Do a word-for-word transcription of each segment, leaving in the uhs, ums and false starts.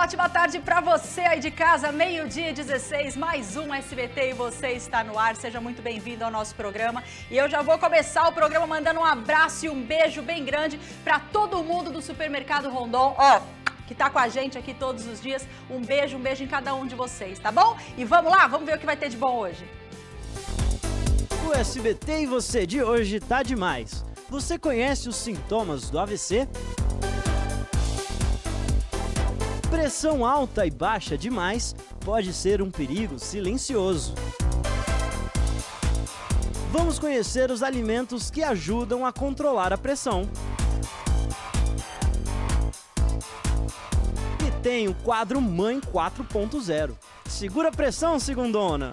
ótima tarde para você aí de casa, meio-dia e dezesseis, mais um S B T e você está no ar. Seja muito bem-vindo ao nosso programa. E eu já vou começar o programa mandando um abraço e um beijo bem grande para todo mundo do Supermercado Rondon, ó, que tá com a gente aqui todos os dias. Um beijo, um beijo em cada um de vocês, tá bom? E vamos lá, vamos ver o que vai ter de bom hoje. O S B T e você de hoje tá demais. Você conhece os sintomas do A V C? Pressão alta e baixa demais pode ser um perigo silencioso. Vamos conhecer os alimentos que ajudam a controlar a pressão. E tem o quadro Mãe quatro ponto zero. Segura a pressão, segundona!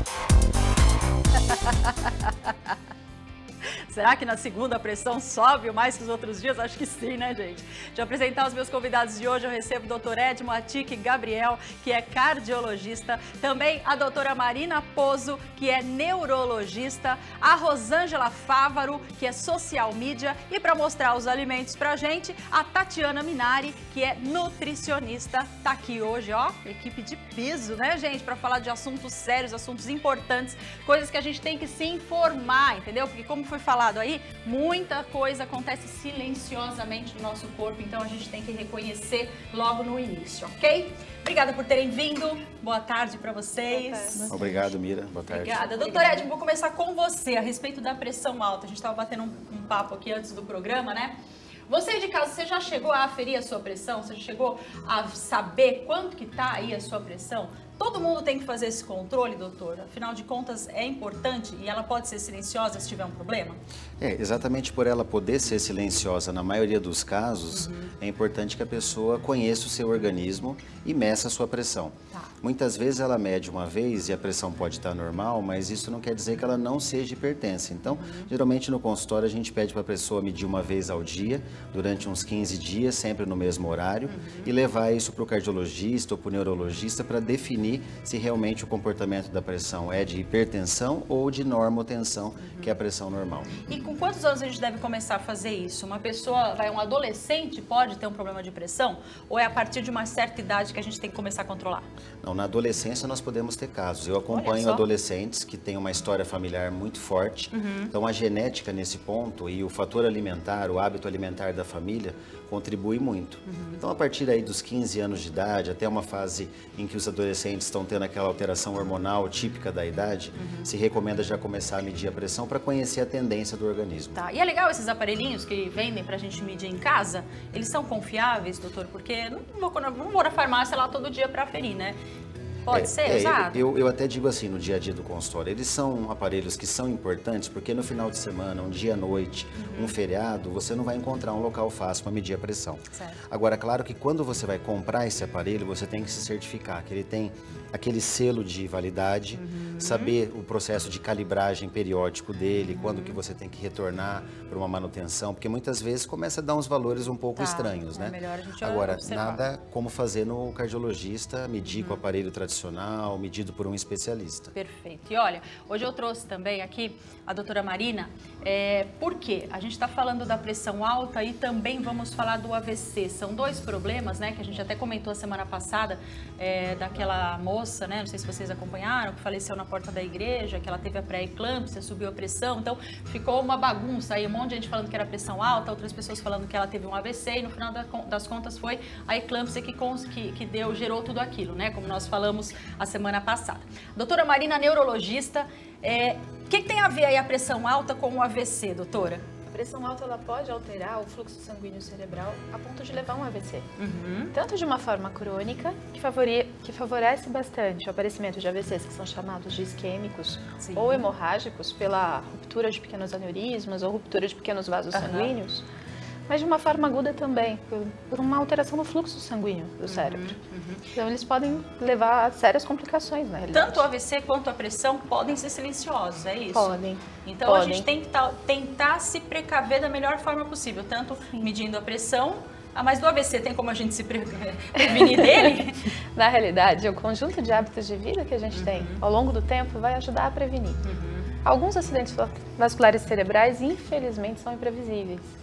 Será que na segunda a pressão sobe mais que os outros dias? Acho que sim, né, gente? De apresentar os meus convidados de hoje, eu recebo o doutor Edmo Atique Gabriel, que é cardiologista, também a doutora Marina Pozo, que é neurologista, a Rosângela Fávaro, que é social media, e para mostrar os alimentos pra gente, a Tatiana Minari, que é nutricionista, tá aqui hoje, ó, equipe de peso, né, gente, para falar de assuntos sérios, assuntos importantes, coisas que a gente tem que se informar, entendeu? Porque como foi falado aí, muita coisa acontece silenciosamente no nosso corpo, então a gente tem que reconhecer logo no início, ok? Obrigada por terem vindo, boa tarde para vocês. Obrigado, Mira, boa tarde. Obrigada. Doutor Edmo, vou começar com você a respeito da pressão alta. A gente estava batendo um, um papo aqui antes do programa, né? Você de casa, você já chegou a aferir a sua pressão? Você já chegou a saber quanto que tá aí a sua pressão? Todo mundo tem que fazer esse controle, doutor? Afinal de contas, é importante e ela pode ser silenciosa se tiver um problema? É, exatamente por ela poder ser silenciosa na maioria dos casos, uhum. é importante que a pessoa conheça o seu organismo e meça a sua pressão. Tá. Muitas vezes ela mede uma vez e a pressão pode estar normal, mas isso não quer dizer que ela não seja hipertensa. Então, uhum. geralmente no consultório a gente pede para a pessoa medir uma vez ao dia, durante uns quinze dias, sempre no mesmo horário, uhum. e levar isso para o cardiologista ou para o neurologista para definir se realmente o comportamento da pressão é de hipertensão ou de normotensão, uhum. que é a pressão normal. E com quantos anos a gente deve começar a fazer isso? Uma pessoa, vai, um adolescente pode ter um problema de pressão? Ou é a partir de uma certa idade que a gente tem que começar a controlar? Não, na adolescência nós podemos ter casos. Eu acompanho adolescentes que têm uma história familiar muito forte. Uhum. Então a genética nesse ponto e o fator alimentar, o hábito alimentar da família contribui muito. Uhum. Então a partir aí dos quinze anos de idade, até uma fase em que os adolescentes estão tendo aquela alteração hormonal típica da idade, uhum. se recomenda já começar a medir a pressão para conhecer a tendência do organismo. Tá. E é legal esses aparelhinhos que vendem para a gente medir em casa? Eles são confiáveis, doutor? Porque não vou, não vou na farmácia lá todo dia para aferir, né? Pode é, ser é, usado? Eu, eu até digo assim, no dia a dia do consultório, eles são aparelhos que são importantes porque no final de semana, um dia à noite, uhum. um feriado, você não vai encontrar um local fácil para medir a pressão. Certo. Agora, claro que quando você vai comprar esse aparelho, você tem que se certificar que ele tem aquele selo de validade, uhum. saber o processo de calibragem periódico dele, uhum. quando que você tem que retornar para uma manutenção, porque muitas vezes começa a dar uns valores um pouco tá. estranhos, né? É melhor a gente Agora, observar. Nada como fazer no cardiologista, medir uhum. com o aparelho tradicional, medido por um especialista. Perfeito. E olha, hoje eu trouxe também aqui a doutora Marina, é, por quê? A gente está falando da pressão alta e também vamos falar do A V C. São dois problemas, né, que a gente até comentou a semana passada, é, daquela moça, né, não sei se vocês acompanharam, que faleceu na porta da igreja, que ela teve a pré-eclâmpsia, subiu a pressão, então ficou uma bagunça aí, um monte de gente falando que era pressão alta, outras pessoas falando que ela teve um A V C e no final das contas foi a eclâmpsia que, que, que deu, gerou tudo aquilo, né, como nós falamos a semana passada. Doutora Marina, neurologista, é, o que, que tem a ver aí a pressão alta com o A V C, doutora? A pressão alta ela pode alterar o fluxo sanguíneo cerebral a ponto de levar a um A V C. Uhum. Tanto de uma forma crônica, que, favore, que favorece bastante o aparecimento de A V Cs, que são chamados de isquêmicos, sim. ou hemorrágicos, pela ruptura de pequenos aneurismas ou ruptura de pequenos vasos uhum. sanguíneos, mas de uma forma aguda também, por, por uma alteração no fluxo sanguíneo do cérebro. Uhum, uhum. Então, eles podem levar a sérias complicações, na realidade. Tanto o A V C quanto a pressão podem ser silenciosos, é isso? Podem. Então, podem. a gente tem que tentar se precaver da melhor forma possível, tanto sim. medindo a pressão, ah, mas do A V C tem como a gente se prevenir dele? Na realidade, o conjunto de hábitos de vida que a gente uhum. tem ao longo do tempo vai ajudar a prevenir. Uhum. Alguns acidentes vasculares cerebrais, infelizmente, são imprevisíveis.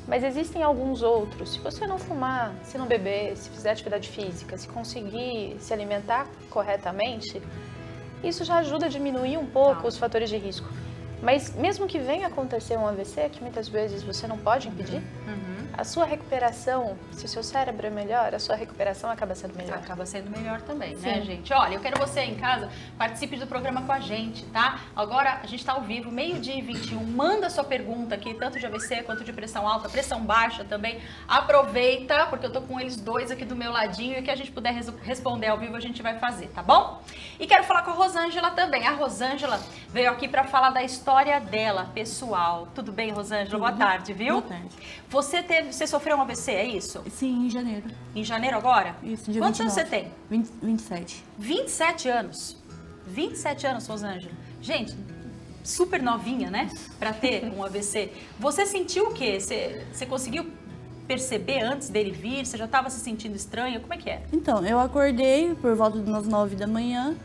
Mas existem alguns outros. Se você não fumar, se não beber, se fizer atividade física, se conseguir se alimentar corretamente, isso já ajuda a diminuir um pouco tá. os fatores de risco. Mas mesmo que venha acontecer um A V C, que muitas vezes você não pode impedir, uhum. a sua recuperação, se o seu cérebro é melhor, a sua recuperação acaba sendo melhor. Acaba sendo melhor também, Sim. né, gente? Olha, eu quero você em casa, participe do programa com a gente, tá? Agora, a gente está ao vivo, meio-dia e vinte e um, manda sua pergunta aqui, tanto de A V C quanto de pressão alta, pressão baixa também. Aproveita, porque eu tô com eles dois aqui do meu ladinho e o que a gente puder res responder ao vivo a gente vai fazer, tá bom? E quero falar com a Rosângela também. A Rosângela veio aqui para falar da história dela, pessoal. Tudo bem, Rosângela? Boa tarde, viu? Boa tarde. Você teve, você sofreu um A V C, é isso? Sim, em janeiro. Em janeiro agora? Isso, dia Quantos vinte e nove. anos você tem? vinte, vinte e sete. vinte e sete anos. vinte e sete anos, Rosângela. Gente, super novinha, né? Para ter um A V C. Você sentiu o quê? Você, você conseguiu perceber antes dele vir? Você já estava se sentindo estranha? Como é que é? Então, eu acordei por volta de umas nove da manhã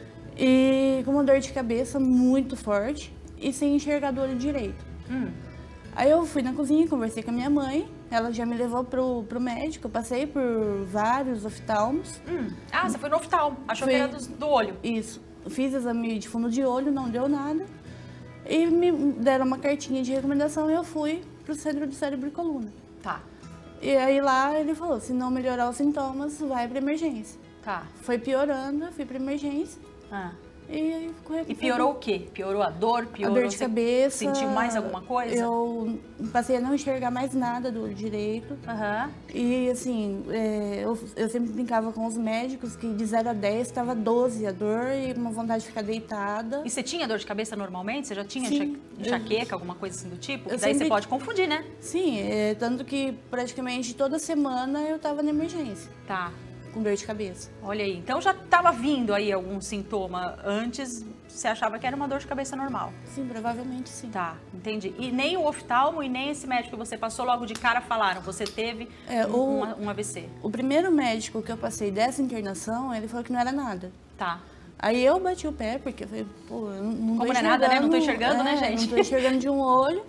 e com uma dor de cabeça muito forte e sem enxergar do olho direito. Hum. Aí eu fui na cozinha, conversei com a minha mãe, ela já me levou pro, pro médico, eu passei por vários oftalmos. Hum. Ah, você foi no oftalmo, achou Fui... que era do, do olho. Isso, fiz exame de fundo de olho, não deu nada. E me deram uma cartinha de recomendação e eu fui pro centro de cérebro e coluna. Tá. E aí lá ele falou, se não melhorar os sintomas, vai pra emergência. Tá. Foi piorando, eu fui pra emergência. Ah. E aí ficou... E piorou o quê? Piorou a dor? Piorou a dor de cabeça. Sentiu mais alguma coisa? Eu passei a não enxergar mais nada do olho direito. Aham. E assim, é, eu, eu sempre brincava com os médicos que de zero a dez estava doze a dor e uma vontade de ficar deitada. E você tinha dor de cabeça normalmente? Você já tinha Sim, enxaqueca, eu, alguma coisa assim do tipo? Que eu daí sempre, você pode confundir, né? Sim, é, tanto que praticamente toda semana eu estava na emergência. Tá. Com dor de cabeça. Olha aí, então já estava vindo aí algum sintoma antes, você achava que era uma dor de cabeça normal? Sim, provavelmente sim. Tá, entendi. E nem o oftalmo e nem esse médico que você passou logo de cara falaram, você teve é, um, o, um, um A V C? O primeiro médico que eu passei dessa internação, ele falou que não era nada. Tá. Aí eu bati o pé, porque eu falei, pô, eu não, não Como tô não é nada, né? Não tô enxergando, é, né, gente? Não tô enxergando de um olho.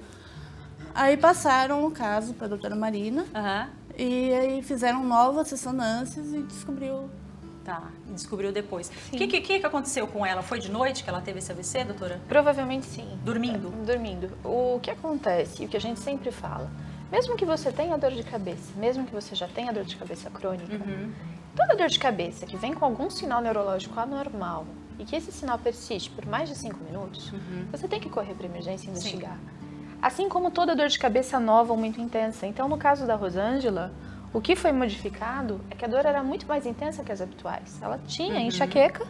Aí passaram o caso para a doutora Marina. Aham. E aí fizeram novas ressonâncias e descobriu. Tá, descobriu depois. O que, que, que aconteceu com ela? Foi de noite que ela teve esse A V C, doutora? Provavelmente sim. Dormindo? Dormindo. O que acontece, e o que a gente sempre fala, mesmo que você tenha dor de cabeça, mesmo que você já tenha dor de cabeça crônica, uhum. toda dor de cabeça que vem com algum sinal neurológico anormal e que esse sinal persiste por mais de cinco minutos, uhum. você tem que correr para emergência e investigar. Sim. Assim como toda dor de cabeça nova ou muito intensa. Então, no caso da Rosângela, o que foi modificado é que a dor era muito mais intensa que as habituais. Ela tinha uhum. enxaqueca.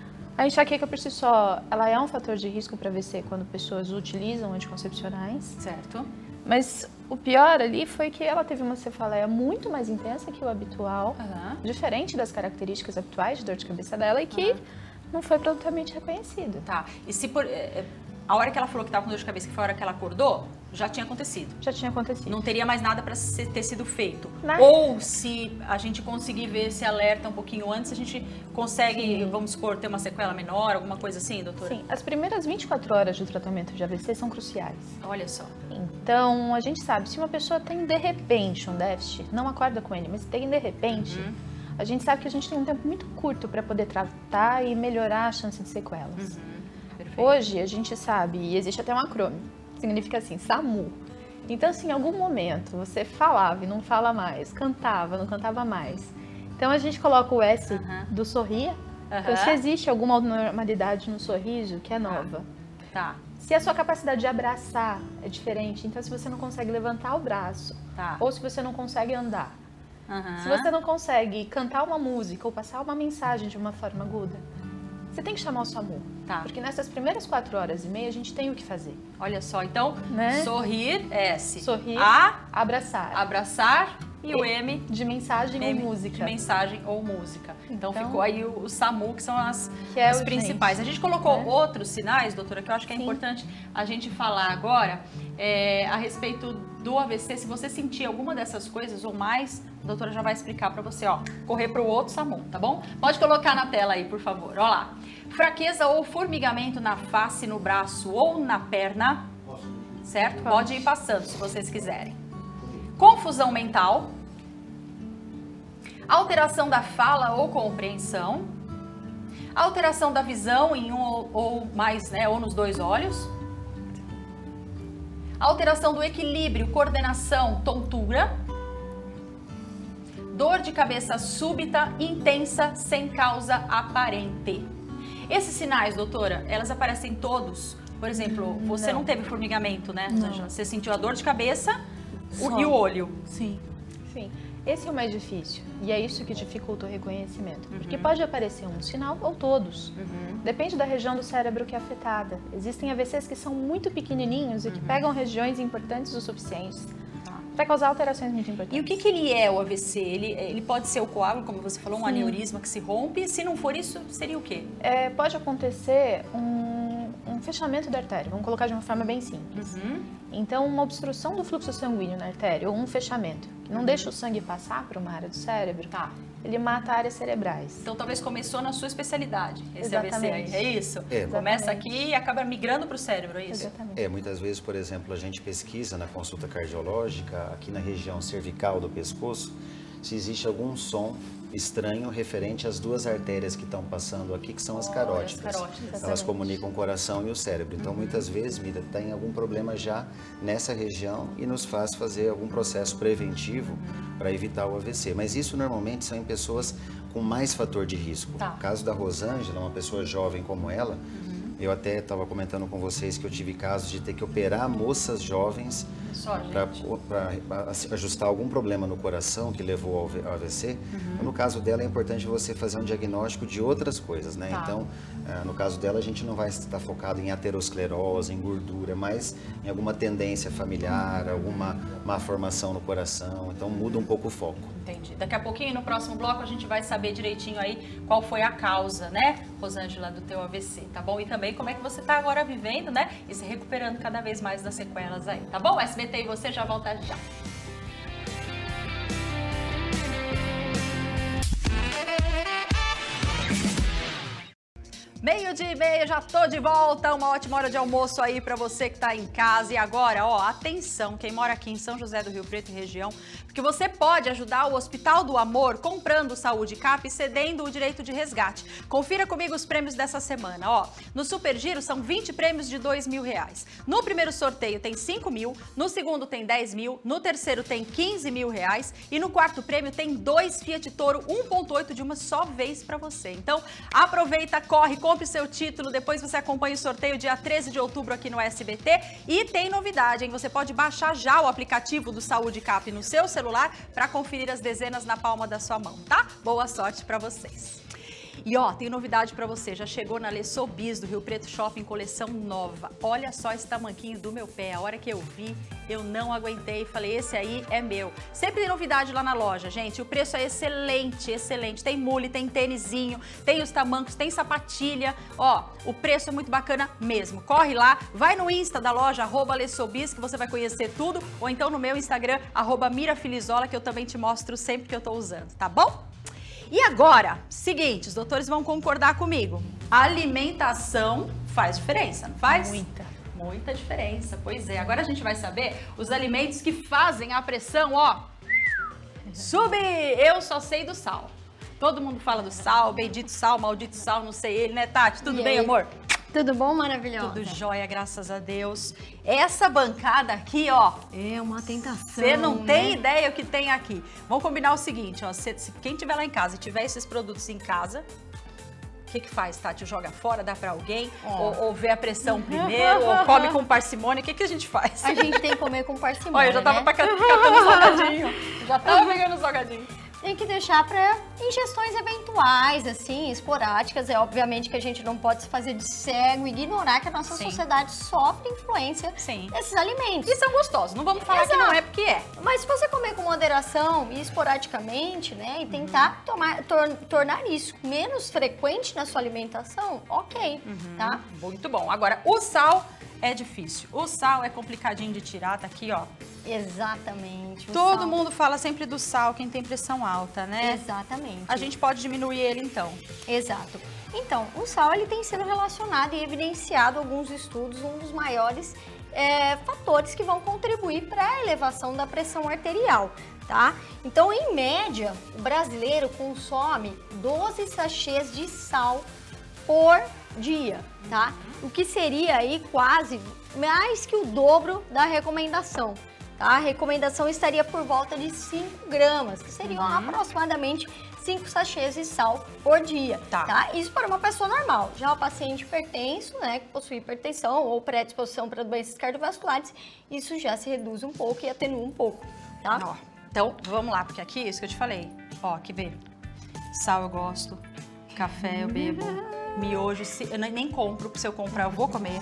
A enxaqueca por si só, ela é um fator de risco para A V C quando pessoas utilizam anticoncepcionais. Certo. Mas o pior ali foi que ela teve uma cefaleia muito mais intensa que o habitual, uhum. diferente das características habituais de dor de cabeça dela e que uhum. não foi produtamente reconhecida. Tá. E se por... A hora que ela falou que estava com dor de cabeça, que foi a hora que ela acordou, já tinha acontecido. Já tinha acontecido. Não teria mais nada para ter sido feito. Nada. Ou se a gente conseguir ver esse alerta um pouquinho antes, a gente consegue, Sim. vamos supor, ter uma sequela menor, alguma coisa assim, doutora? Sim, as primeiras vinte e quatro horas de tratamento de A V C são cruciais. Olha só. Então, a gente sabe, se uma pessoa tem de repente um déficit, não acorda com ele, mas tem de repente, uhum. a gente sabe que a gente tem um tempo muito curto para poder tratar e melhorar a chance de sequelas. Uhum. Hoje, a gente sabe, e existe até um acrônimo, significa assim, SAMU. Então, se em algum momento você falava e não fala mais, cantava, não cantava mais, então a gente coloca o S uhum. do sorria, uhum. então se existe alguma anormalidade no sorriso que é nova. Tá. Se a sua capacidade de abraçar é diferente, então se você não consegue levantar o braço, tá. ou se você não consegue andar, uhum. se você não consegue cantar uma música ou passar uma mensagem de uma forma aguda, você tem que chamar o SAMU, tá. porque nessas primeiras quatro horas e meia a gente tem o que fazer. Olha só, então, né? sorrir, S. Sorrir, A, abraçar. Abraçar e, e o M de mensagem M, ou música. De mensagem ou música. Então, então ficou aí o, o SAMU, que são as, que é as principais. A gente colocou né? outros sinais, doutora, que eu acho que é Sim. importante a gente falar agora é, a respeito do A V C. Se você sentir alguma dessas coisas ou mais, a doutora já vai explicar para você, ó, correr para o outro SAMU, tá bom? Pode colocar na tela aí, por favor. Ó lá. Fraqueza ou formigamento na face, no braço ou na perna, certo? Pode ir passando, se vocês quiserem. confusão mental, alteração da fala ou compreensão, alteração da visão em um ou, ou mais, né, ou nos dois olhos, alteração do equilíbrio, coordenação, tontura, dor de cabeça súbita, intensa, sem causa aparente. Esses sinais, doutora, elas aparecem todos? Por exemplo, você não, não teve formigamento, né, Rosângela? Você sentiu a dor de cabeça o, e o olho? Sim. Sim. Esse é o mais difícil e é isso que dificulta o reconhecimento, uhum. porque pode aparecer um sinal ou todos, uhum. depende da região do cérebro que é afetada. Existem A V Cs que são muito pequenininhos e que uhum. pegam regiões importantes o suficientes para causar alterações muito importantes. E o que, que ele é, o A V C? Ele, ele pode ser o coágulo, como você falou, um Sim. aneurisma que se rompe, se não for isso, seria o quê? É, pode acontecer um, um fechamento da artéria, vamos colocar de uma forma bem simples. Uhum. Então, uma obstrução do fluxo sanguíneo na artéria, ou um fechamento, que não deixa o sangue passar para uma área do cérebro, tá. ele mata áreas cerebrais. Então, talvez começou na sua especialidade, esse Exatamente. A V C aí, é isso? É. Começa aqui e acaba migrando para o cérebro, é isso? Exatamente. É, muitas vezes, por exemplo, a gente pesquisa na consulta cardiológica, aqui na região cervical do pescoço, se existe algum som estranho referente às duas artérias que estão passando aqui, que são as carótidas. As carótidas. Elas comunicam o coração e o cérebro. Então, uhum. muitas vezes, Mira, tem algum problema já nessa região e nos faz fazer algum processo preventivo uhum. para evitar o A V C. Mas isso, normalmente, são em pessoas com mais fator de risco. Tá. No caso da Rosângela, uma pessoa jovem como ela, uhum. eu até estava comentando com vocês que eu tive casos de ter que operar moças jovens para ajustar algum problema no coração que levou ao A V C. Uhum. No caso dela, é importante você fazer um diagnóstico de outras coisas, né? Tá. Então, no caso dela, a gente não vai estar focado em aterosclerose, em gordura, mas em alguma tendência familiar, alguma má formação no coração. Então, muda um pouco o foco. Entendi. Daqui a pouquinho, no próximo bloco, a gente vai saber direitinho aí qual foi a causa, né, Rosângela, do teu A V C, tá bom? E também como é que você tá agora vivendo, né, e se recuperando cada vez mais das sequelas aí, tá bom? S B T e você já volta já. Meio-dia e meia, já tô de volta, uma ótima hora de almoço aí pra você que tá em casa. E agora, ó, atenção, quem mora aqui em São José do Rio Preto e região, porque você pode ajudar o Hospital do Amor comprando Saúde Cap e cedendo o direito de resgate. Confira comigo os prêmios dessa semana, ó. No Super Giro são vinte prêmios de dois mil reais. No primeiro sorteio tem cinco mil, no segundo tem dez mil, no terceiro tem quinze mil reais e no quarto prêmio tem dois Fiat Toro um ponto oito de uma só vez pra você. Então, aproveita, corre, compre seu título, depois você acompanha o sorteio dia treze de outubro aqui no S B T. E tem novidade, hein? Você pode baixar já o aplicativo do Saúde Cap no seu celular para conferir as dezenas na palma da sua mão, tá? Boa sorte para vocês. E ó, tem novidade para você, já chegou na Lessobis do Rio Preto Shopping, coleção nova. Olha só esse tamanquinho do meu pé, a hora que eu vi, eu não aguentei, falei, esse aí é meu. Sempre tem novidade lá na loja, gente, o preço é excelente, excelente. Tem mule, tem tênisinho, tem os tamancos, tem sapatilha, ó, o preço é muito bacana mesmo. Corre lá, vai no Insta da loja, arroba Lessobis, que você vai conhecer tudo, ou então no meu Instagram, arroba Mirafilizola, que eu também te mostro sempre que eu tô usando, tá bom? E agora, seguinte, os doutores vão concordar comigo. A alimentação faz diferença, não faz? Muita. Muita diferença, pois é. Agora a gente vai saber os alimentos que fazem a pressão, ó, subir. Eu só sei do sal. Todo mundo fala do sal, bendito sal, maldito sal, não sei ele, né, Tati? Tudo E bem, aí? amor? Tudo bom, maravilhosa? Tudo jóia, graças a Deus. Essa bancada aqui, ó, É uma tentação, você não né? tem ideia o que tem aqui. Vamos combinar o seguinte, ó, se, se quem tiver lá em casa e tiver esses produtos em casa, o que que faz, Tati? Joga fora, dá pra alguém? Ou, ou vê a pressão primeiro, ou come com parcimônia? O que que a gente faz? A gente tem que comer com parcimônia, Olha, eu já tava né? pra cá- catando salgadinho. Já tava pegando salgadinho. Tem que deixar para ingestões eventuais, assim, esporádicas. É obviamente que a gente não pode se fazer de cego e ignorar que a nossa Sim. sociedade sofre influência Sim. desses alimentos. E são gostosos, não vamos falar Exato. que não é porque é. Mas se você comer com moderação e esporadicamente, né, e tentar tomar, tor- tornar isso menos frequente na sua alimentação, ok, tá? Muito bom. Agora, o sal é difícil. O sal é complicadinho de tirar, tá aqui, ó. Exatamente. o Todo sal. mundo fala sempre do sal, quem tem pressão alta, né? Exatamente. A gente pode diminuir ele, então. Exato. Então, o sal ele tem sido relacionado e evidenciado em alguns estudos, um dos maiores é, fatores que vão contribuir para a elevação da pressão arterial, tá? Então, em média, o brasileiro consome doze sachês de sal por dia, tá? O que seria aí quase mais que o dobro da recomendação, tá? A recomendação estaria por volta de cinco gramas, que seriam uhum. aproximadamente cinco sachês de sal por dia, tá. tá? Isso para uma pessoa normal. Já o paciente hipertenso, né, que possui hipertensão ou predisposição para doenças cardiovasculares, isso já se reduz um pouco e atenua um pouco, tá? Ó, então, vamos lá, porque aqui, isso que eu te falei, ó, aqui vê, sal eu gosto, café eu bebo, miojo, eu nem compro, porque se eu comprar eu vou comer.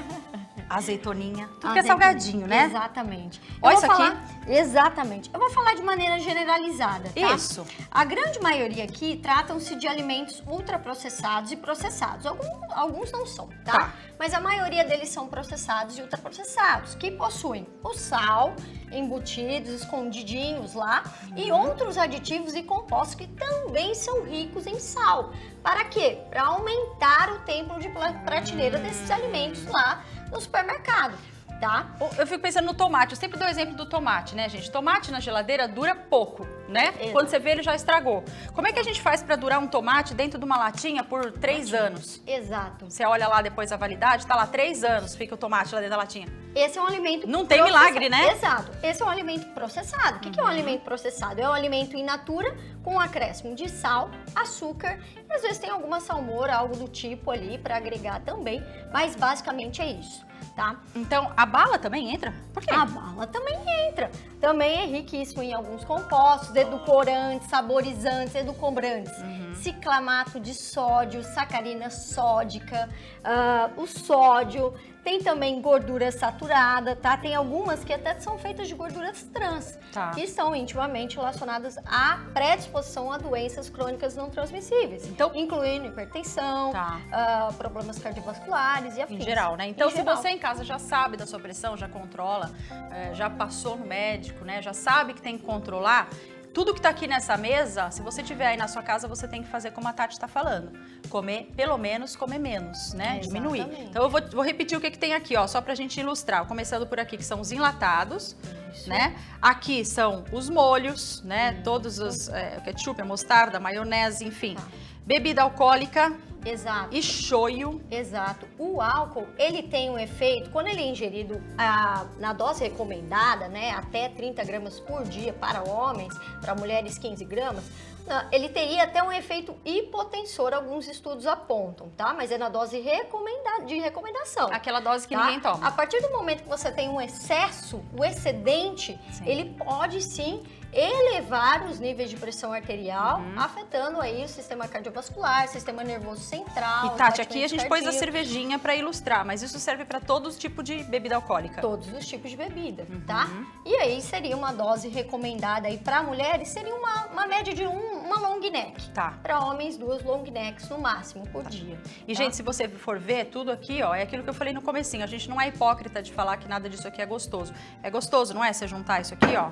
Azeitoninha, tudo Azeitoninha. Que é salgadinho, né? Exatamente. Olha isso falar, aqui. Exatamente. Eu vou falar de maneira generalizada, tá? Isso. A grande maioria aqui tratam-se de alimentos ultraprocessados e processados. Alguns, alguns não são, tá? tá? Mas a maioria deles são processados e ultraprocessados, que possuem o sal, embutidos, escondidinhos lá, uhum. e outros aditivos e compostos que também são ricos em sal. Para quê? Para aumentar o tempo de prateleira desses alimentos lá no supermercado, tá? Eu fico pensando no tomate, eu sempre dou o exemplo do tomate, né, gente? Tomate na geladeira dura pouco, né? Exato. Quando você vê, ele já estragou. Como é que a gente faz para durar um tomate dentro de uma latinha por três anos? Exato. Você olha lá depois a validade, tá lá três anos, fica o tomate lá dentro da latinha. Esse é um alimento Não tem milagre, né? Exato. Esse é um alimento processado. O que, uhum. que é um alimento processado? É um alimento in natura com um acréscimo de sal, açúcar e às vezes tem alguma salmoura, algo do tipo ali para agregar também, mas basicamente é isso, tá? Então, a bala também entra? Por quê? A bala também entra. Também é riquíssimo em alguns compostos, edulcorantes, saborizantes, edulcorantes, uhum. ciclamato de sódio, sacarina sódica, uh, o sódio. Tem também gordura saturada, tá? Tem algumas que até são feitas de gorduras trans, tá. que estão intimamente relacionadas à predisposição a doenças crônicas não transmissíveis, então, incluindo hipertensão, tá. uh, problemas cardiovasculares e afins. Em geral, né? Então, em se geral. você em casa já sabe da sua pressão, já controla, é, já passou no médico, né? Já sabe que tem que controlar, tudo que tá aqui nessa mesa, se você tiver aí na sua casa, você tem que fazer como a Tati está falando. Comer, pelo menos, comer menos, né? É, diminuir. exatamente. Então, eu vou, vou repetir o que, que tem aqui, ó, só pra gente ilustrar. Começando por aqui, que são os enlatados, Isso. né? Aqui são os molhos, né? Hum. Todos os é, ketchup, a mostarda, maionese, enfim. Tá. Bebida alcoólica. Exato. E shoyu. Exato. O álcool, ele tem um efeito, quando ele é ingerido a, na dose recomendada, né, até trinta gramas por dia para homens, para mulheres quinze gramas, ele teria até um efeito hipotensor, alguns estudos apontam, tá? Mas é na dose recomendada, de recomendação. Aquela dose que tá? ninguém toma. A partir do momento que você tem um excesso, o excedente, sim. ele pode sim elevar os níveis de pressão arterial, uhum. afetando aí o sistema cardiovascular, sistema nervoso central. E Tati, aqui a gente pôs a cervejinha para ilustrar, mas isso serve para todos os tipos de bebida alcoólica? Todos os tipos de bebida, uhum. tá? E aí seria uma dose recomendada aí para mulheres, seria uma, uma média de um, uma long neck. Tá. Para homens, duas long necks no máximo por tá. dia. E tá? gente, se você for ver, tudo aqui, ó, é aquilo que eu falei no comecinho, a gente não é hipócrita de falar que nada disso aqui é gostoso. É gostoso, não é? Você juntar isso aqui, ó.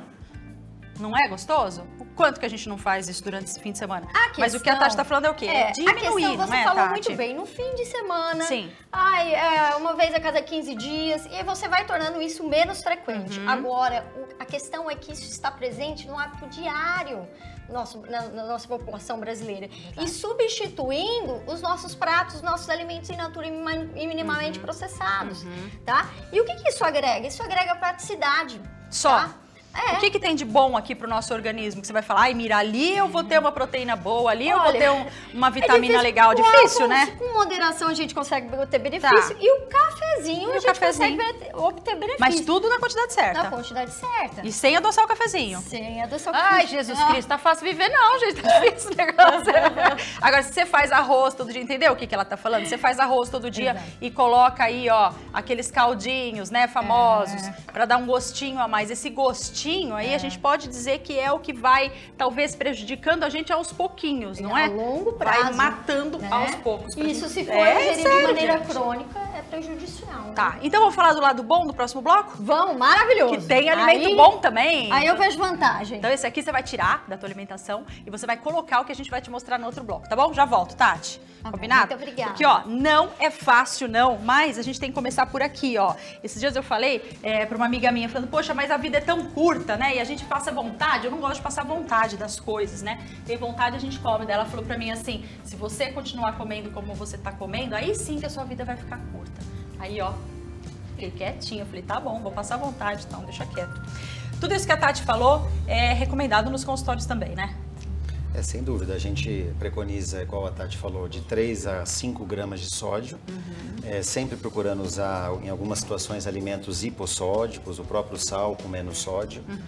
Não é gostoso? O quanto que a gente não faz isso durante esse fim de semana? Questão, Mas o que a Tati tá falando é o quê? É, é diminuir, a questão, você não é, falou Tati? muito bem, no fim de semana, Sim. ai, é, uma vez a cada quinze dias, e aí você vai tornando isso menos frequente. Uhum. Agora, o, a questão é que isso está presente no hábito diário nosso, na, na nossa população brasileira. Verdade. E substituindo os nossos pratos, os nossos alimentos in natura e minimamente uhum. processados, uhum. tá? E o que, que isso agrega? Isso agrega praticidade. Só. Tá? É. O que, que tem de bom aqui pro nosso organismo? Que você vai falar, ai, mira, ali eu vou ter uma proteína boa, ali Olha, eu vou ter um, uma vitamina é legal. Difícil, né? Com moderação a gente consegue ter benefício. Tá. E o cafezinho e a gente cafezinho. consegue obter benefício. Mas tudo na quantidade certa. Na quantidade certa. E sem adoçar o cafezinho. Sem adoçar o cafezinho. Ai, Jesus ah. Cristo, tá fácil viver não, gente. Tá difícil esse negócio. Agora, se você faz arroz todo dia, entendeu o que, que ela tá falando? Você faz arroz todo dia Exato. E coloca aí, ó, aqueles caldinhos, né, famosos, é. pra dar um gostinho a mais. Esse gostinho aí, é. a gente pode dizer que é o que vai, talvez, prejudicando a gente aos pouquinhos, não é? A longo prazo. Vai matando né? aos poucos. Isso, gente... se for é, ingerido sério, de maneira gente. crônica, é prejudicial. Né? Tá, então vamos falar do lado bom do próximo bloco? Vamos, maravilhoso. Que tem alimento aí, bom também. Aí eu vejo vantagem. Então esse aqui você vai tirar da tua alimentação e você vai colocar o que a gente vai te mostrar no outro bloco, tá bom? Já volto, Tati. Tá Combinado? bom, muito obrigada. Porque, ó, não é fácil, não, mas a gente tem que começar por aqui, ó. Esses dias eu falei é, pra uma amiga minha, falando, poxa, mas a vida é tão curta, né? E a gente passa vontade, eu não gosto de passar vontade das coisas, né? Tem vontade, a gente come. Daí ela falou pra mim assim, se você continuar comendo como você tá comendo, aí sim que a sua vida vai ficar curta. Aí, ó, fiquei quietinha, eu falei, tá bom, vou passar vontade, então, deixa quieto. Tudo isso que a Tati falou é recomendado nos consultórios também, né? É, sem dúvida, a gente preconiza, igual a Tati falou, de três a cinco gramas de sódio, uhum. é, sempre procurando usar, em algumas situações, alimentos hipossódicos, o próprio sal com menos sódio, uhum.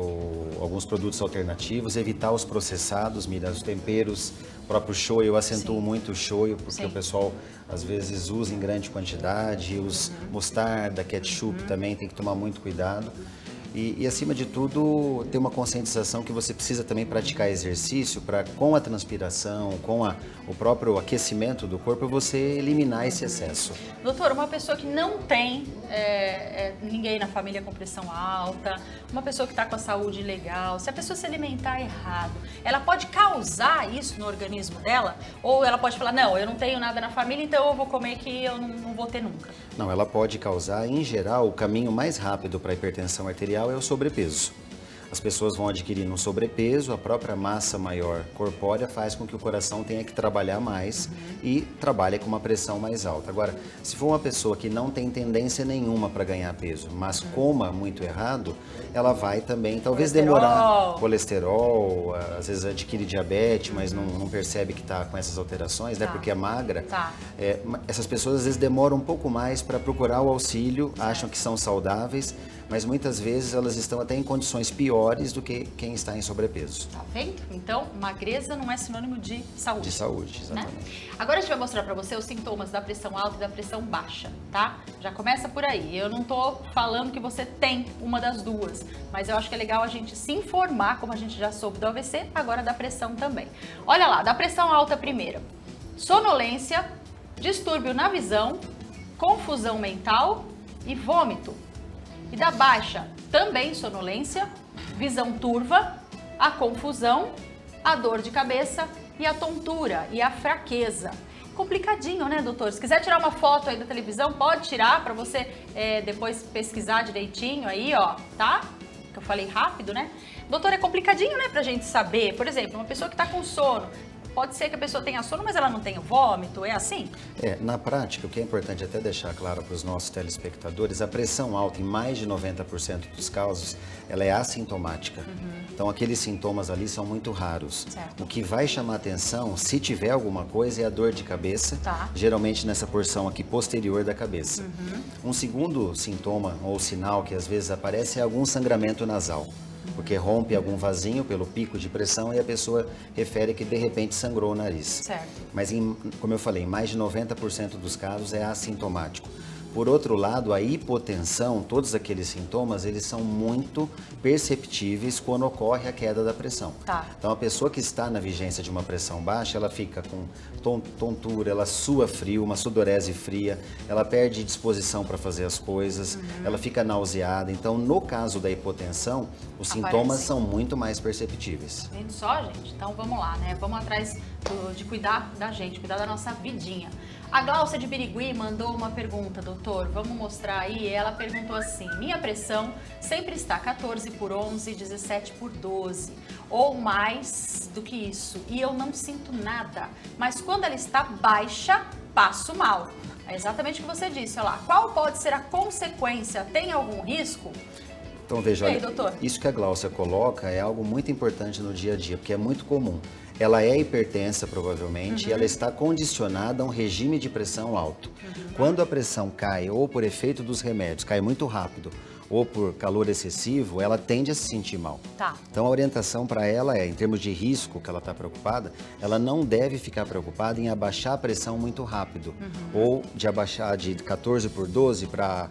ou alguns produtos alternativos, evitar os processados, mira, os temperos, o próprio shoyu, eu acentuo Sim. muito o shoyu, porque Sim. o pessoal às vezes usa em grande quantidade, os uhum. mostarda, ketchup uhum. também, tem que tomar muito cuidado. E, e, acima de tudo, ter uma conscientização que você precisa também praticar exercício para, com a transpiração, com a, o próprio aquecimento do corpo, você eliminar esse excesso. Doutora, uma pessoa que não tem é, é, ninguém na família com pressão alta, uma pessoa que está com a saúde legal, se a pessoa se alimentar errado, ela pode causar isso no organismo dela? Ou ela pode falar, não, eu não tenho nada na família, então eu vou comer que eu não, não vou ter nunca? Não, ela pode causar, em geral, o caminho mais rápido para a hipertensão arterial é o sobrepeso. As pessoas vão adquirindo um sobrepeso, a própria massa maior corpórea faz com que o coração tenha que trabalhar mais uhum. e trabalhe com uma pressão mais alta. Agora, se for uma pessoa que não tem tendência nenhuma para ganhar peso, mas uhum. coma muito errado, ela vai também, talvez colesterol. demorar colesterol, às vezes adquire diabetes, mas não, não percebe que está com essas alterações, né? Tá. Porque é magra. Tá. É, essas pessoas às vezes demoram um pouco mais para procurar o auxílio, acham que são saudáveis, mas muitas vezes elas estão até em condições piores do que quem está em sobrepeso. Tá vendo? Então, magreza não é sinônimo de saúde. De saúde, exatamente. Né? Agora a gente vai mostrar para você os sintomas da pressão alta e da pressão baixa, tá? Já começa por aí. Eu não tô falando que você tem uma das duas, mas eu acho que é legal a gente se informar, como a gente já soube do A V C, agora da pressão também. Olha lá, da pressão alta primeiro. Sonolência, distúrbio na visão, confusão mental e vômito. E da baixa, também sonolência, visão turva, a confusão, a dor de cabeça e a tontura e a fraqueza. Complicadinho, né, doutor? Se quiser tirar uma foto aí da televisão, pode tirar para você é, depois pesquisar direitinho aí, ó, tá? Que eu falei rápido, né? Doutor, é complicadinho, né, pra gente saber. Por exemplo, uma pessoa que tá com sono, pode ser que a pessoa tenha sono, mas ela não tenha vômito, é assim? É, na prática, o que é importante até deixar claro para os nossos telespectadores, a pressão alta, em mais de noventa por cento dos casos, ela é assintomática. Uhum. Então, aqueles sintomas ali são muito raros. Certo. O que vai chamar atenção, se tiver alguma coisa, é a dor de cabeça, tá. geralmente nessa porção aqui posterior da cabeça. Uhum. Um segundo sintoma ou sinal que às vezes aparece é algum sangramento nasal. Porque rompe algum vasinho pelo pico de pressão e a pessoa refere que de repente sangrou o nariz. Certo. Mas, em, como eu falei, em mais de noventa por cento dos casos é assintomático. Por outro lado, a hipotensão, todos aqueles sintomas, eles são muito perceptíveis quando ocorre a queda da pressão. Tá. Então, a pessoa que está na vigência de uma pressão baixa, ela fica com tontura, ela sua frio, uma sudorese fria, ela perde disposição para fazer as coisas, uhum. ela fica nauseada. Então, no caso da hipotensão, os Aparece. sintomas são muito mais perceptíveis. Vendo só, gente? Então, vamos lá, né? Vamos atrás do, de cuidar da gente, cuidar da nossa vidinha. A Glaucia de Birigui mandou uma pergunta, doutor, vamos mostrar aí. Ela perguntou assim, minha pressão sempre está quatorze por onze, dezessete por doze, ou mais do que isso, e eu não sinto nada, mas quando ela está baixa, passo mal. É exatamente o que você disse, olha lá. Qual pode ser a consequência? Tem algum risco? Então, veja, e aí, olha, doutor? Isso que a Glaucia coloca é algo muito importante no dia a dia, porque é muito comum. Ela é hipertensa, provavelmente, uhum. e ela está condicionada a um regime de pressão alto. Uhum. Quando a pressão cai, ou por efeito dos remédios, cai muito rápido, ou por calor excessivo, ela tende a se sentir mal. Tá. Então, a orientação para ela é, em termos de risco que ela está preocupada, ela não deve ficar preocupada em abaixar a pressão muito rápido, uhum. ou de abaixar de quatorze por doze para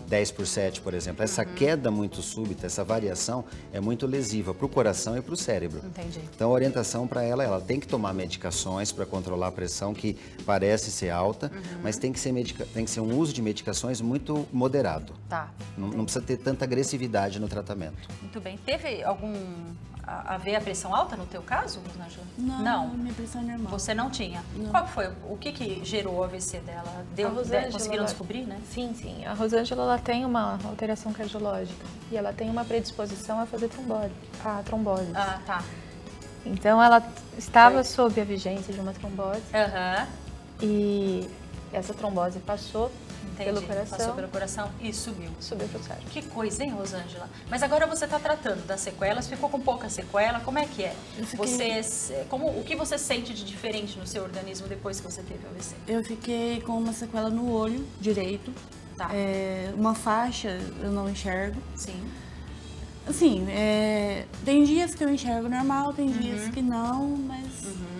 dez por sete, por exemplo. Essa uhum. queda muito súbita, essa variação é muito lesiva para o coração e para o cérebro. Entendi. Então a orientação para ela, ela tem que tomar medicações para controlar a pressão, que parece ser alta, uhum. mas tem que ser, medica... tem que ser um uso de medicações muito moderado. Tá. Não, não precisa ter tanta agressividade no tratamento. Muito bem. Teve algum... a, a ver a pressão alta no teu caso, Rosângela? Não, não, minha pressão é normal. Você não tinha? Não. Qual foi? O que que gerou o A V C dela? Deu, Rosângela, conseguiram ela... descobrir, né? Sim, sim. A Rosângela, ela tem uma alteração cardiológica e ela tem uma predisposição a fazer trombose. A trombose. Ah, tá. Então, ela estava foi. sob a vigência de uma trombose. Aham. Uhum. E essa trombose passou Entendi. pelo coração. Passou pelo coração e subiu. Subiu pro cérebro. Que coisa, hein, Rosângela? Mas agora você está tratando das sequelas, ficou com pouca sequela, como é que é? Fiquei... Você, como, o que você sente de diferente no seu organismo depois que você teve o A V C? Eu fiquei com uma sequela no olho direito, Tá. é, uma faixa eu não enxergo. Sim. Assim, é, tem dias que eu enxergo normal, tem Uhum. dias que não, mas Uhum.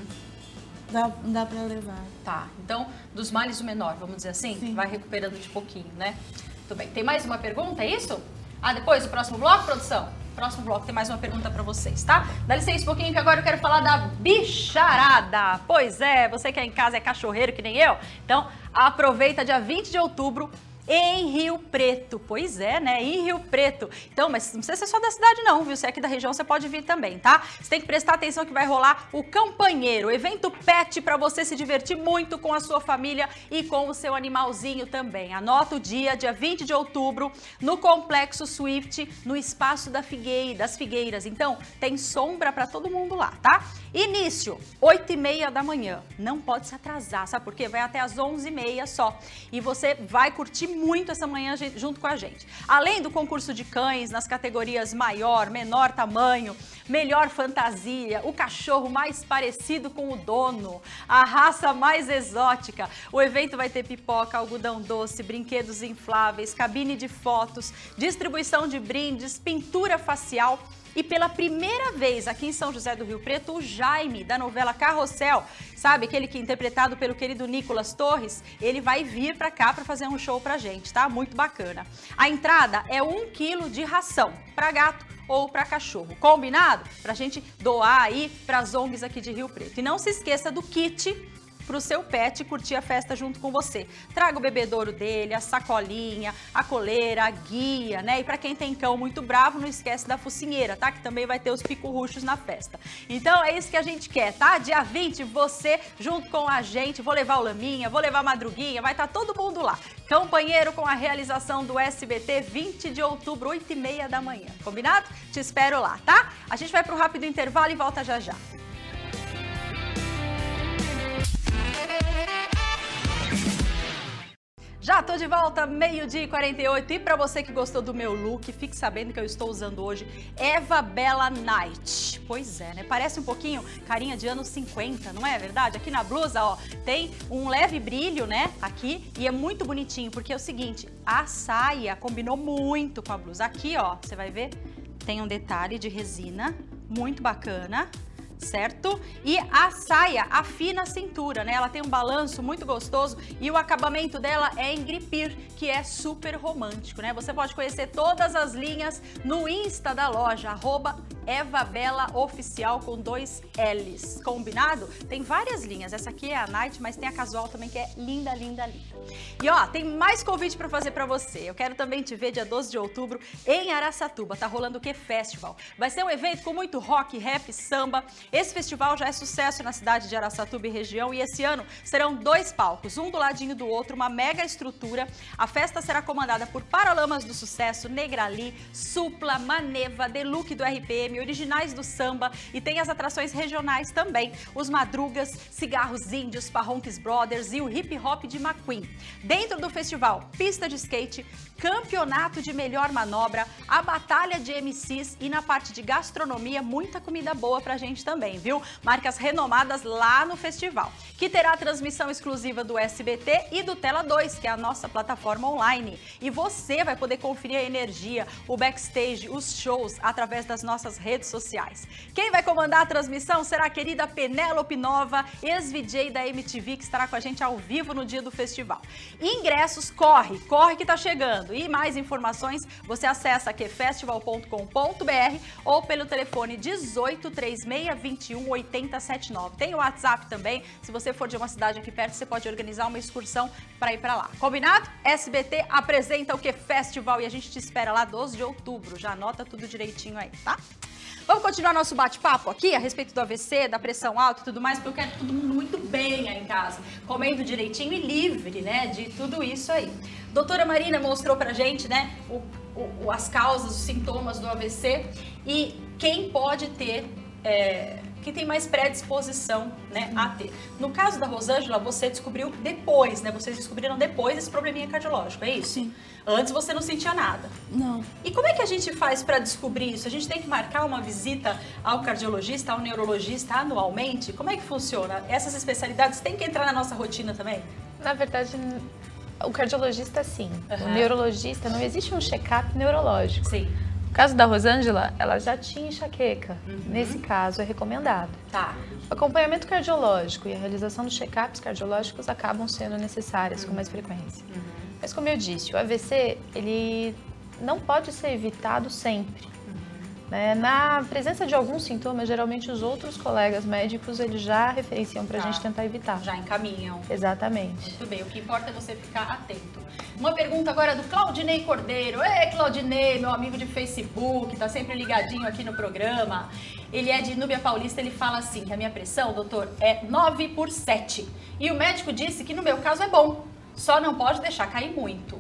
dá, dá pra levar. Tá, então, dos males o menor, vamos dizer assim? Sim. Vai recuperando de pouquinho, né? Tudo bem. Tem mais uma pergunta, é isso? Ah, depois, o próximo bloco, produção? Próximo bloco tem mais uma pergunta pra vocês, tá? Dá licença um pouquinho que agora eu quero falar da bicharada. Pois é, você que é em casa é cachorreiro que nem eu, então aproveita dia vinte de outubro em Rio Preto. Pois é, né? Em Rio Preto. Então, mas não precisa ser só da cidade não, viu? Se é aqui da região, você pode vir também, tá? Você tem que prestar atenção que vai rolar o Campanheiro, evento pet para você se divertir muito com a sua família e com o seu animalzinho também. Anota o dia, dia vinte de outubro, no Complexo Swift, no Espaço da Figueira, das Figueiras. Então, tem sombra para todo mundo lá, tá? Início, oito e meia da manhã. Não pode se atrasar, sabe por quê? Vai até às onze e meia só. E você vai curtir muito essa manhã junto com a gente. Além do concurso de cães nas categorias maior, menor tamanho, melhor fantasia, o cachorro mais parecido com o dono, a raça mais exótica, o evento vai ter pipoca, algodão doce, brinquedos infláveis, cabine de fotos, distribuição de brindes, pintura facial. E pela primeira vez aqui em São José do Rio Preto, o Jaime, da novela Carrossel, sabe, aquele que é interpretado pelo querido Nicolas Torres, ele vai vir pra cá pra fazer um show pra gente, tá? Muito bacana. A entrada é um quilo de ração pra gato ou para cachorro, combinado? Pra gente doar aí pras O N Gs aqui de Rio Preto. E não se esqueça do kit para o seu pet curtir a festa junto com você. Traga o bebedouro dele, a sacolinha, a coleira, a guia, né? E para quem tem cão muito bravo, não esquece da focinheira, tá? Que também vai ter os picurruchos na festa. Então é isso que a gente quer, tá? Dia vinte, você junto com a gente, vou levar o Laminha, vou levar a Madruguinha, vai estar todo mundo lá. Campanheiro com a realização do S B T, vinte de outubro, oito e meia da manhã. Combinado? Te espero lá, tá? A gente vai pro rápido intervalo e volta já já. Já tô de volta, meio-dia e quarenta e oito. E pra você que gostou do meu look, fique sabendo que eu estou usando hoje Eva Bella Night. Pois é, né? Parece um pouquinho carinha de anos cinquenta, não é verdade? Aqui na blusa, ó, tem um leve brilho, né? Aqui, e é muito bonitinho, porque é o seguinte, a saia combinou muito com a blusa. Aqui, ó, você vai ver, tem um detalhe de resina, muito bacana. Certo? E a saia afina a cintura, né? Ela tem um balanço muito gostoso e o acabamento dela é em gripir, que é super romântico, né? Você pode conhecer todas as linhas no Insta da loja, arroba Eva Bella Oficial com dois L's. Combinado? Tem várias linhas. Essa aqui é a Night, mas tem a casual também, que é linda, linda, linda. E ó, tem mais convite para fazer para você. Eu quero também te ver dia doze de outubro em Araçatuba. Tá rolando o Q Festival. Vai ser um evento com muito rock, rap, samba. Esse festival já é sucesso na cidade de Araçatuba e região e esse ano serão dois palcos, um do ladinho do outro, uma mega estrutura. A festa será comandada por Paralamas do Sucesso, Negrali, Supla, Maneva, Deluxe do R P M, Originais do Samba e tem as atrações regionais também, os Madrugas, Cigarros Índios, Parronques Brothers e o Hip Hop de McQueen. Dentro do festival, pista de skate, campeonato de melhor manobra, a batalha de M Cs e na parte de gastronomia, muita comida boa pra gente também, viu? Marcas renomadas lá no festival, que terá transmissão exclusiva do S B T e do Tela dois, que é a nossa plataforma online. E você vai poder conferir a energia, o backstage, os shows através das nossas redes redes sociais. Quem vai comandar a transmissão será a querida Penélope Nova, ex-V J da M T V, que estará com a gente ao vivo no dia do festival. Ingressos, corre, corre que tá chegando. E mais informações, você acessa q festival ponto com ponto b r ou pelo telefone dezoito, trinta e seis, vinte e um, oitenta, setenta e nove. Tem o WhatsApp também, se você for de uma cidade aqui perto, você pode organizar uma excursão para ir para lá. Combinado? S B T apresenta o Q Festival e a gente te espera lá doze de outubro. Já anota tudo direitinho aí, tá? Vamos continuar nosso bate-papo aqui a respeito do A V C, da pressão alta e tudo mais, porque eu quero todo mundo muito bem aí em casa, comendo direitinho e livre, né, de tudo isso aí. Doutora Marina mostrou pra gente, né, o, o, as causas, os sintomas do A V C e quem pode ter, é, quem tem mais predisposição, né, a ter. No caso da Rosângela, você descobriu depois, né, vocês descobriram depois esse probleminha cardiológico, é isso? Sim. Antes você não sentia nada. Não. E como é que a gente faz para descobrir isso? A gente tem que marcar uma visita ao cardiologista, ao neurologista anualmente? Como é que funciona? Essas especialidades têm que entrar na nossa rotina também? Na verdade, o cardiologista sim. Uhum. O neurologista, não existe um check-up neurológico. Sim. No caso da Rosângela, ela já tinha enxaqueca. Uhum. Nesse caso, é recomendado. Tá. O acompanhamento cardiológico e a realização dos check-ups cardiológicos acabam sendo necessárias uhum. com mais frequência. Uhum. Mas como eu disse, o A V C, ele não pode ser evitado sempre. Uhum. Né? Na presença de alguns sintomas, geralmente os outros colegas médicos, eles já referenciam para a tá. gente tentar evitar. Já encaminham. Exatamente. Muito bem, o que importa é você ficar atento. Uma pergunta agora do Claudinei Cordeiro. Ei, Claudinei, meu amigo de Facebook, tá sempre ligadinho aqui no programa. Ele é de Núbia Paulista, ele fala assim, que a minha pressão, doutor, é nove por sete. E o médico disse que no meu caso é bom. Só não pode deixar cair muito.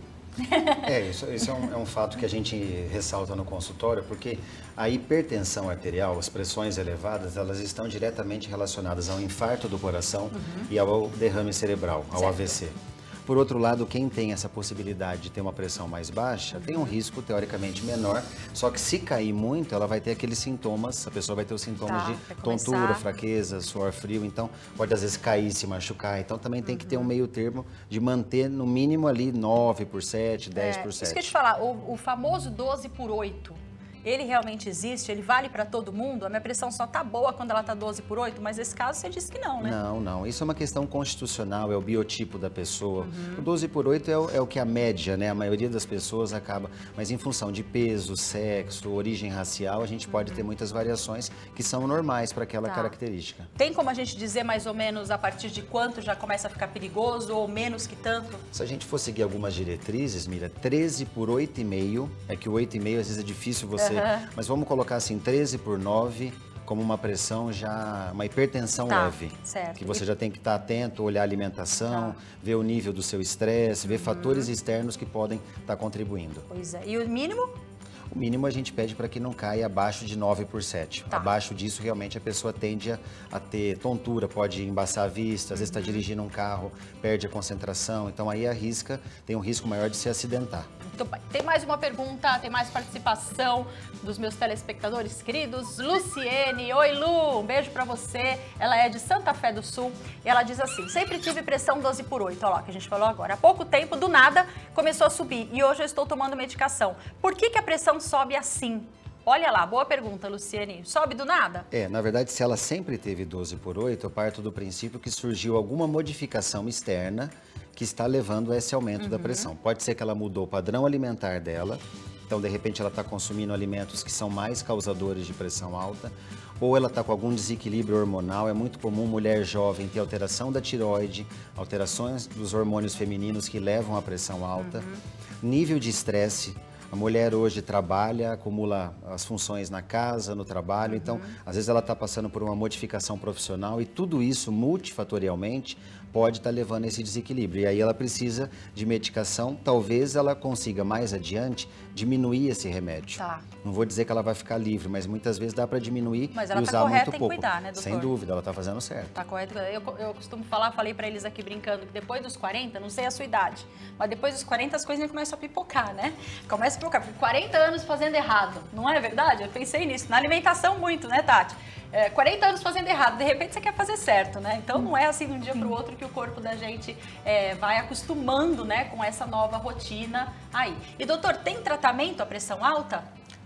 É, isso, isso é, um, é um fato que a gente ressalta no consultório, porque a hipertensão arterial, as pressões elevadas, elas estão diretamente relacionadas ao infarto do coração uhum. e ao derrame cerebral, ao certo. A V C. Por outro lado, quem tem essa possibilidade de ter uma pressão mais baixa, tem um risco teoricamente menor, só que se cair muito, ela vai ter aqueles sintomas, a pessoa vai ter os sintomas tá, de tontura, fraqueza, suor frio, então pode às vezes cair, se machucar, então também tem uhum. que ter um meio termo de manter no mínimo ali nove por sete, dez por sete. É, isso que eu te falar, o, o famoso doze por oito. Ele realmente existe? Ele vale para todo mundo? A minha pressão só tá boa quando ela tá doze por oito, mas nesse caso você disse que não, né? Não, não. Isso é uma questão constitucional, é o biotipo da pessoa. Uhum. O doze por oito é o, é o que a média, né? A maioria das pessoas acaba. Mas em função de peso, sexo, origem racial, a gente uhum. pode ter muitas variações que são normais para aquela tá. característica. Tem como a gente dizer mais ou menos a partir de quanto já começa a ficar perigoso ou menos que tanto? Se a gente for seguir algumas diretrizes, Mira, treze por oito vírgula cinco, é que o oito vírgula cinco às vezes é difícil você... Uhum. Mas vamos colocar assim, treze por nove como uma pressão já, uma hipertensão tá, leve. Certo. Que você já tem que estar atento, olhar a alimentação, tá. ver o nível do seu estresse, ver uhum. fatores externos que podem estar contribuindo. Pois é. E o mínimo? O mínimo a gente pede para que não caia abaixo de nove por sete. Tá. Abaixo disso, realmente, a pessoa tende a, a ter tontura, pode embaçar a vista, às vezes está dirigindo um carro, perde a concentração, então aí arrisca, tem um risco maior de se acidentar. Então, tem mais uma pergunta, tem mais participação dos meus telespectadores queridos. Luciene, oi Lu, um beijo pra você. Ela é de Santa Fé do Sul e ela diz assim, sempre tive pressão doze por oito, olha lá, que a gente falou agora. Há pouco tempo, do nada, começou a subir e hoje eu estou tomando medicação. Por que que a pressão sobe assim? Olha lá, boa pergunta, Luciene. Sobe do nada? É, na verdade, se ela sempre teve doze por oito, eu parto do princípio que surgiu alguma modificação externa que está levando a esse aumento uhum. da pressão. Pode ser que ela mudou o padrão alimentar dela, então de repente ela está consumindo alimentos que são mais causadores de pressão alta, ou ela está com algum desequilíbrio hormonal. É muito comum mulher jovem ter alteração da tireoide, alterações dos hormônios femininos que levam à pressão alta, uhum. nível de estresse. A mulher hoje trabalha, acumula as funções na casa, no trabalho, uhum. então às vezes ela está passando por uma modificação profissional e tudo isso multifatorialmente pode estar tá levando a esse desequilíbrio. E aí ela precisa de medicação, talvez ela consiga mais adiante diminuir esse remédio. Tá. Não vou dizer que ela vai ficar livre, mas muitas vezes dá para diminuir mas e ela usar tá correta muito em pouco. Cuidar, né, doutor? Sem dúvida, ela está fazendo certo. Tá correto. Eu, eu costumo falar, falei para eles aqui brincando, que depois dos quarenta, não sei a sua idade, mas depois dos quarenta as coisas começam a pipocar, né? Começa a pipocar, porque quarenta anos fazendo errado, não é verdade? Eu pensei nisso, na alimentação muito, né, Tati? É, quarenta anos fazendo errado, de repente você quer fazer certo, né? Então não é assim de um dia para o outro que o corpo da gente é, vai acostumando, né, com essa nova rotina aí. E doutor, tem tratamento a pressão alta?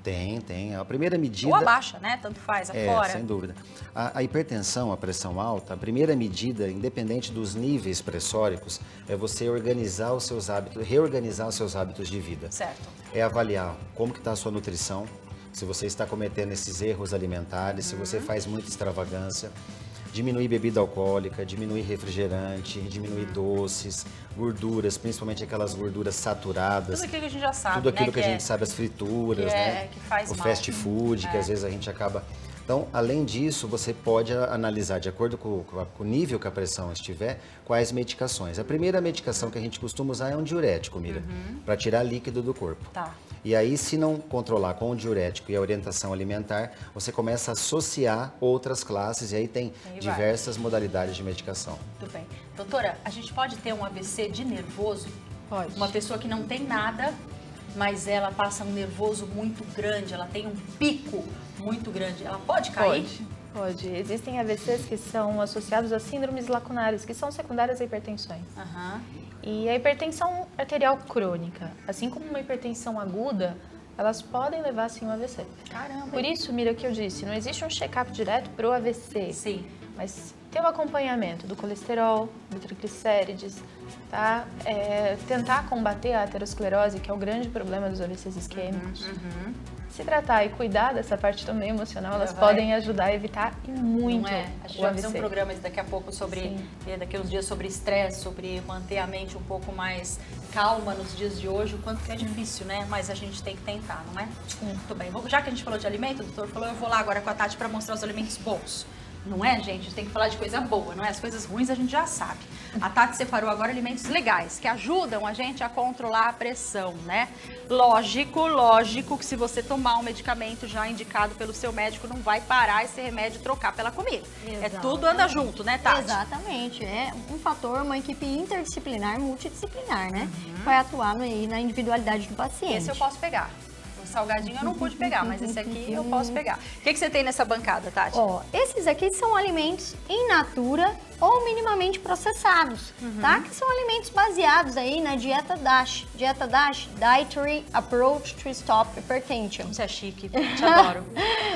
Tem, tem. A primeira medida... Ou abaixa, né? Tanto faz, afora. É, sem dúvida. A, a hipertensão, a pressão alta, a primeira medida, independente dos níveis pressóricos, é você organizar os seus hábitos, reorganizar os seus hábitos de vida. Certo. É avaliar como que está a sua nutrição, se você está cometendo esses erros alimentares, uhum. se você faz muita extravagância. Diminuir bebida alcoólica, diminuir refrigerante, diminuir doces, gorduras, principalmente aquelas gorduras saturadas. Tudo aquilo que a gente já sabe, Tudo aquilo né? que, que a é, gente sabe, as frituras, que é, né? Que faz o mal. fast food, é. que às vezes a gente acaba... Então, além disso, você pode analisar, de acordo com, com o nível que a pressão estiver, quais medicações. A primeira medicação que a gente costuma usar é um diurético, Mira, uhum. para tirar líquido do corpo. Tá. E aí, se não controlar com o diurético e a orientação alimentar, você começa a associar outras classes e aí tem aí diversas modalidades de medicação. Muito bem. Doutora, a gente pode ter um A V C de nervoso? Pode. Uma pessoa que não tem nada, mas ela passa um nervoso muito grande, ela tem um pico muito grande, ela pode cair? Pode. Pode. Existem A V Cs que são associados a síndromes lacunares, que são secundárias a hipertensões. Aham. E a hipertensão arterial crônica, assim como uma hipertensão aguda, elas podem levar, sim, ao A V C. Caramba! Por isso, Mira, que eu disse, não existe um check-up direto para o A V C. Sim. Mas ter o acompanhamento do colesterol, do triglicérides, tá? É, tentar combater a aterosclerose, que é o grande problema dos A V Cs isquêmicos. Uhum, uhum. Se tratar e cuidar dessa parte também emocional, elas vai. podem ajudar a evitar e muito Não é? A gente o vai A V C. fazer um programa daqui a pouco sobre, daqui a uns dias, sobre estresse, sobre manter a mente um pouco mais calma nos dias de hoje, o quanto que é difícil, né? Mas a gente tem que tentar, não é? Hum. Muito bem. Já que a gente falou de alimento, o doutor falou, eu vou lá agora com a Tati para mostrar os alimentos bons. Não é, gente? A gente tem que falar de coisa boa, não é? As coisas ruins a gente já sabe. A Tati separou agora alimentos legais, que ajudam a gente a controlar a pressão, né? Lógico, lógico que se você tomar um medicamento já indicado pelo seu médico, não vai parar esse remédio e trocar pela comida. Exatamente. É tudo anda junto, né, Tati? Exatamente. É um fator, uma equipe interdisciplinar, multidisciplinar, né? Uhum. Vai atuar no, na individualidade do paciente. Esse eu posso pegar. Salgadinho eu não pude pegar, mas esse aqui eu posso pegar. O que, que você tem nessa bancada, Tati? Ó, esses aqui são alimentos in natura ou minimamente processados, uhum. tá? Que são alimentos baseados aí na dieta DASH. Dieta DASH, Dietary Approach to Stop Hypertension. Isso é chique, te adoro. É,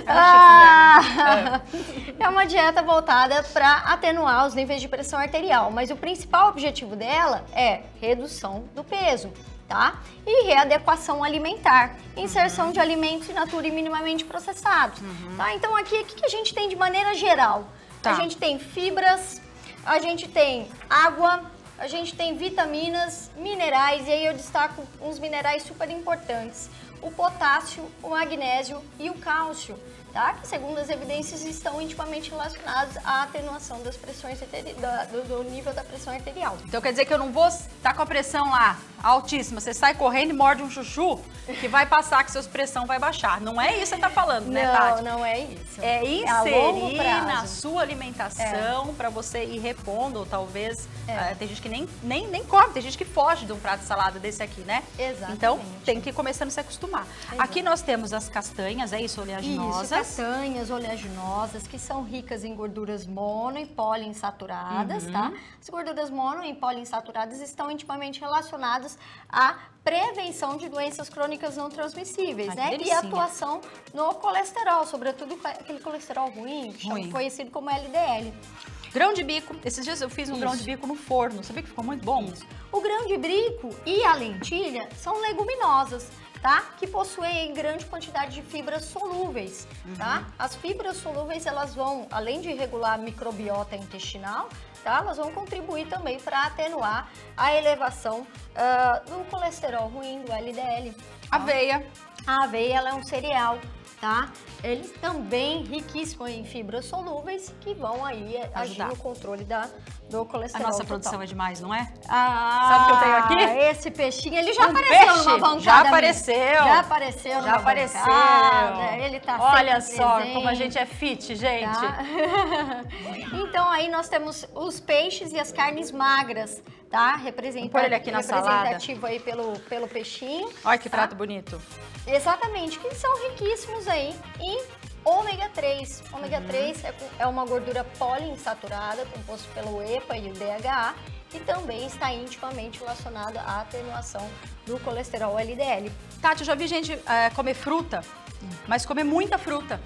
ah, chique, é uma dieta voltada para atenuar os níveis de pressão arterial, mas o principal objetivo dela é redução do peso. Tá? E readequação alimentar, inserção uhum. de alimentos in natura e minimamente processados. Uhum. Tá? Então aqui, o que a gente tem de maneira geral? Tá. A gente tem fibras, a gente tem água, a gente tem vitaminas, minerais, e aí eu destaco uns minerais super importantes. O potássio, o magnésio e o cálcio. Tá? Que, segundo as evidências, estão intimamente relacionados à atenuação das pressões do, do nível da pressão arterial. Então quer dizer que eu não vou estar com a pressão lá altíssima, você sai correndo e morde um chuchu que vai passar que sua pressão vai baixar. Não é isso que você está falando, né, Tati? Não, não é isso. É inserir é na sua alimentação é. para você ir repondo, ou talvez, é. uh, tem gente que nem, nem, nem come, tem gente que foge de um prato de salada desse aqui, né? Exatamente. Então tem que ir começando a se acostumar. Exato. Aqui nós temos as castanhas, é isso, oleaginosas? Isso, castanhas oleaginosas, que são ricas em gorduras mono e poliinsaturadas, uhum. tá? As gorduras mono e poliinsaturadas estão intimamente relacionadas à prevenção de doenças crônicas não transmissíveis, Ai, né? E a atuação no colesterol, sobretudo aquele colesterol ruim, ruim. conhecido como L D L. Grão de bico, esses dias eu fiz um Isso. grão de bico no forno, sabia que ficou muito bom? Isso. O grão de bico e a lentilha são leguminosas, tá? Que possuem grande quantidade de fibras solúveis, uhum. tá? As fibras solúveis, elas vão, além de regular a microbiota intestinal, tá? Elas vão contribuir também para atenuar a elevação uh, do colesterol ruim, do L D L. Tá? Aveia. A aveia, ela é um cereal, tá? Ele também riquíssimo em fibras solúveis que vão aí Ajudar. agir no controle da, do colesterol. A nossa total. produção é demais, não é? Ah, sabe o que eu tenho aqui? Esse peixinho, ele já um apareceu peixe. numa bancada. Já apareceu. Minha. Já apareceu Já numa apareceu. bancada. Ele tá Olha sempre só presente. como a gente é fit, gente. Tá? Então aí nós temos os peixes e as carnes magras, tá? Representa, Vou pôr ele aqui na representativo salada. aí pelo, pelo peixinho. Olha que tá? prato bonito. Exatamente, que são riquíssimos aí em ômega três. Ômega uhum. três é, é uma gordura poliinsaturada, composto pelo E P A e o D H A, e também está intimamente relacionada à atenuação do colesterol L D L. Tati, eu já vi gente é, comer fruta mas comer muita fruta,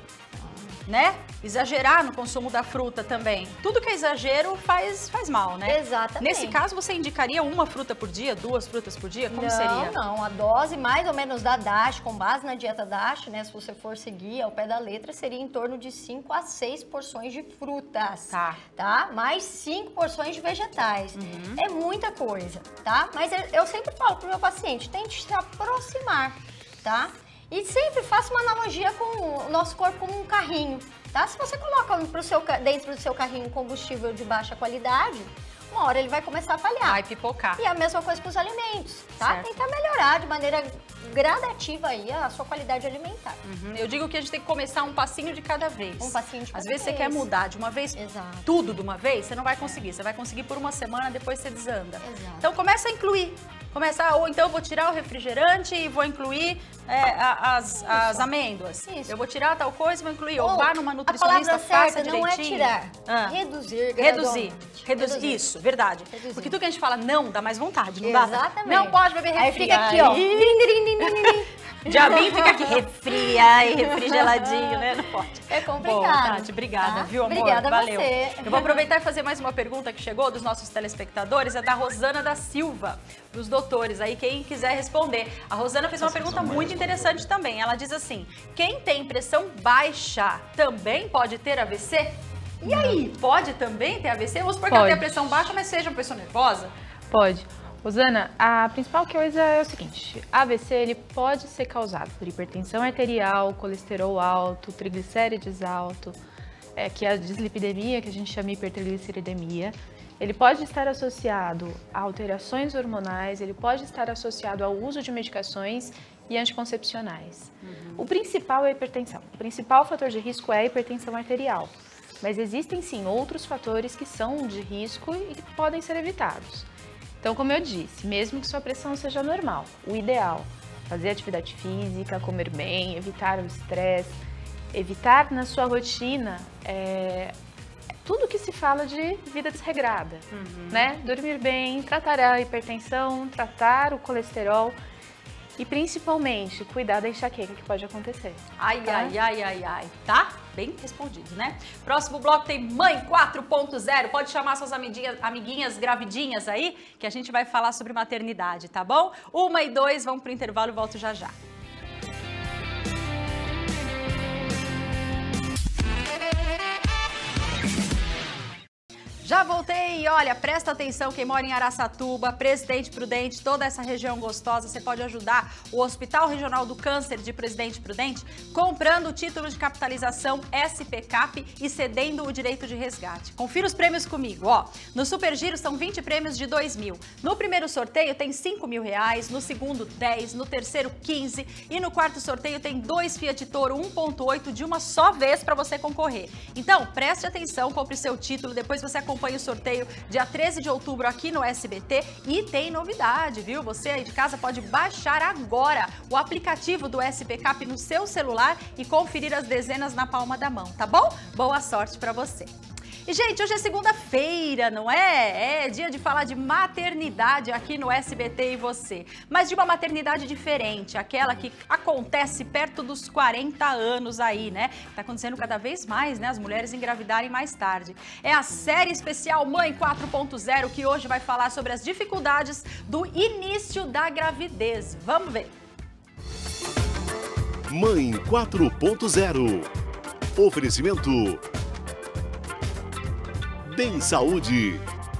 né? Exagerar no consumo da fruta também. Tudo que é exagero faz, faz mal, né? Exatamente. Nesse caso, você indicaria uma fruta por dia, duas frutas por dia? Como não, seria? Não, a dose mais ou menos da DASH, com base na dieta DASH, né? Se você for seguir ao pé da letra, seria em torno de cinco a seis porções de frutas. Tá. Tá? Mais cinco porções de vegetais. Uhum. É muita coisa, tá? Mas eu sempre falo pro meu paciente, tente se aproximar, tá? E sempre faça uma analogia com o nosso corpo como um carrinho, tá? Se você coloca pro seu, dentro do seu carrinho combustível de baixa qualidade, uma hora ele vai começar a falhar. Vai pipocar. E a mesma coisa com os alimentos, tá? Certo. Tentar melhorar de maneira gradativa aí a sua qualidade alimentar. Uhum. Eu digo que a gente tem que começar um passinho de cada vez. Um passinho de cada Às vezes vez. você quer mudar de uma vez, Exato. tudo de uma vez, você não vai conseguir. Você vai conseguir por uma semana, depois você desanda. Exato. Então começa a incluir. Começa, ou então eu vou tirar o refrigerante e vou incluir é, a, as, as amêndoas. Isso. Eu vou tirar tal coisa e vou incluir. Ou, Ou vá numa a nutricionista, palavra faça certa não é direitinho. tirar, Ah. reduzir Reduzir. gradualmente. Reduzir. Reduzir. Isso, verdade. Reduzir. Porque tudo que a gente fala não dá mais vontade, não dá? Exatamente. Não pode beber refri. Aí fica aqui, ó. Aí- Din, din, din, din, din, din. Diabinho fica aqui, refri, ai, refri geladinho, né? Não pode. É complicado. Boa, Tati, obrigada, tá? viu, amor? Obrigada a Valeu. você. Eu vou aproveitar e fazer mais uma pergunta que chegou dos nossos telespectadores, é da Rosana da Silva, dos doutores aí, quem quiser responder. A Rosana fez uma pergunta muito interessante também. Ela diz assim: quem tem pressão baixa também pode ter A V C? E aí, pode também ter A V C? Vamos supor que ela Pode. tenha pressão baixa, mas seja uma pessoa nervosa? Pode. Rosana, a principal coisa é o seguinte, A V C ele pode ser causado por hipertensão arterial, colesterol alto, triglicérides alto, é, que é a dislipidemia, que a gente chama hipertrigliceridemia. Ele pode estar associado a alterações hormonais, ele pode estar associado ao uso de medicações e anticoncepcionais. Uhum. O principal é a hipertensão. O principal fator de risco é a hipertensão arterial. Mas existem sim outros fatores que são de risco e que podem ser evitados. Então, como eu disse, mesmo que sua pressão seja normal, o ideal é fazer atividade física, comer bem, evitar o estresse, evitar na sua rotina é, tudo que se fala de vida desregrada, uhum. né? Dormir bem, tratar a hipertensão, tratar o colesterol e principalmente cuidar da enxaqueca que pode acontecer. Ai, tá? ai, ai, ai, ai, tá? Bem respondido, né? Próximo bloco tem Mãe quatro ponto zero. Pode chamar suas amiguinhas, amiguinhas gravidinhas aí, que a gente vai falar sobre maternidade, tá bom? Uma e dois, vamos pro intervalo e volto já já. Já voltei e olha, presta atenção, quem mora em Araçatuba, Presidente Prudente, toda essa região gostosa, você pode ajudar o Hospital Regional do Câncer de Presidente Prudente comprando o título de capitalização S P CAP e cedendo o direito de resgate. Confira os prêmios comigo, ó. No Super Giro são vinte prêmios de dois mil. No primeiro sorteio tem cinco mil reais, no segundo dez, no terceiro quinze e no quarto sorteio tem dois Fiat Toro um ponto oito de uma só vez para você concorrer. Então, preste atenção, compre seu título, depois você acompanha Acompanhe o sorteio dia treze de outubro aqui no S B T e tem novidade, viu? Você aí de casa pode baixar agora o aplicativo do S P CAP no seu celular e conferir as dezenas na palma da mão, tá bom? Boa sorte pra você! E, gente, hoje é segunda-feira, não é? É dia de falar de maternidade aqui no S B T e você. Mas de uma maternidade diferente, aquela que acontece perto dos quarenta anos aí, né? Tá acontecendo cada vez mais, né? As mulheres engravidarem mais tarde. É a série especial Mãe quatro ponto zero que hoje vai falar sobre as dificuldades do início da gravidez. Vamos ver. Mãe quatro ponto zero. Oferecimento Bem Saúde.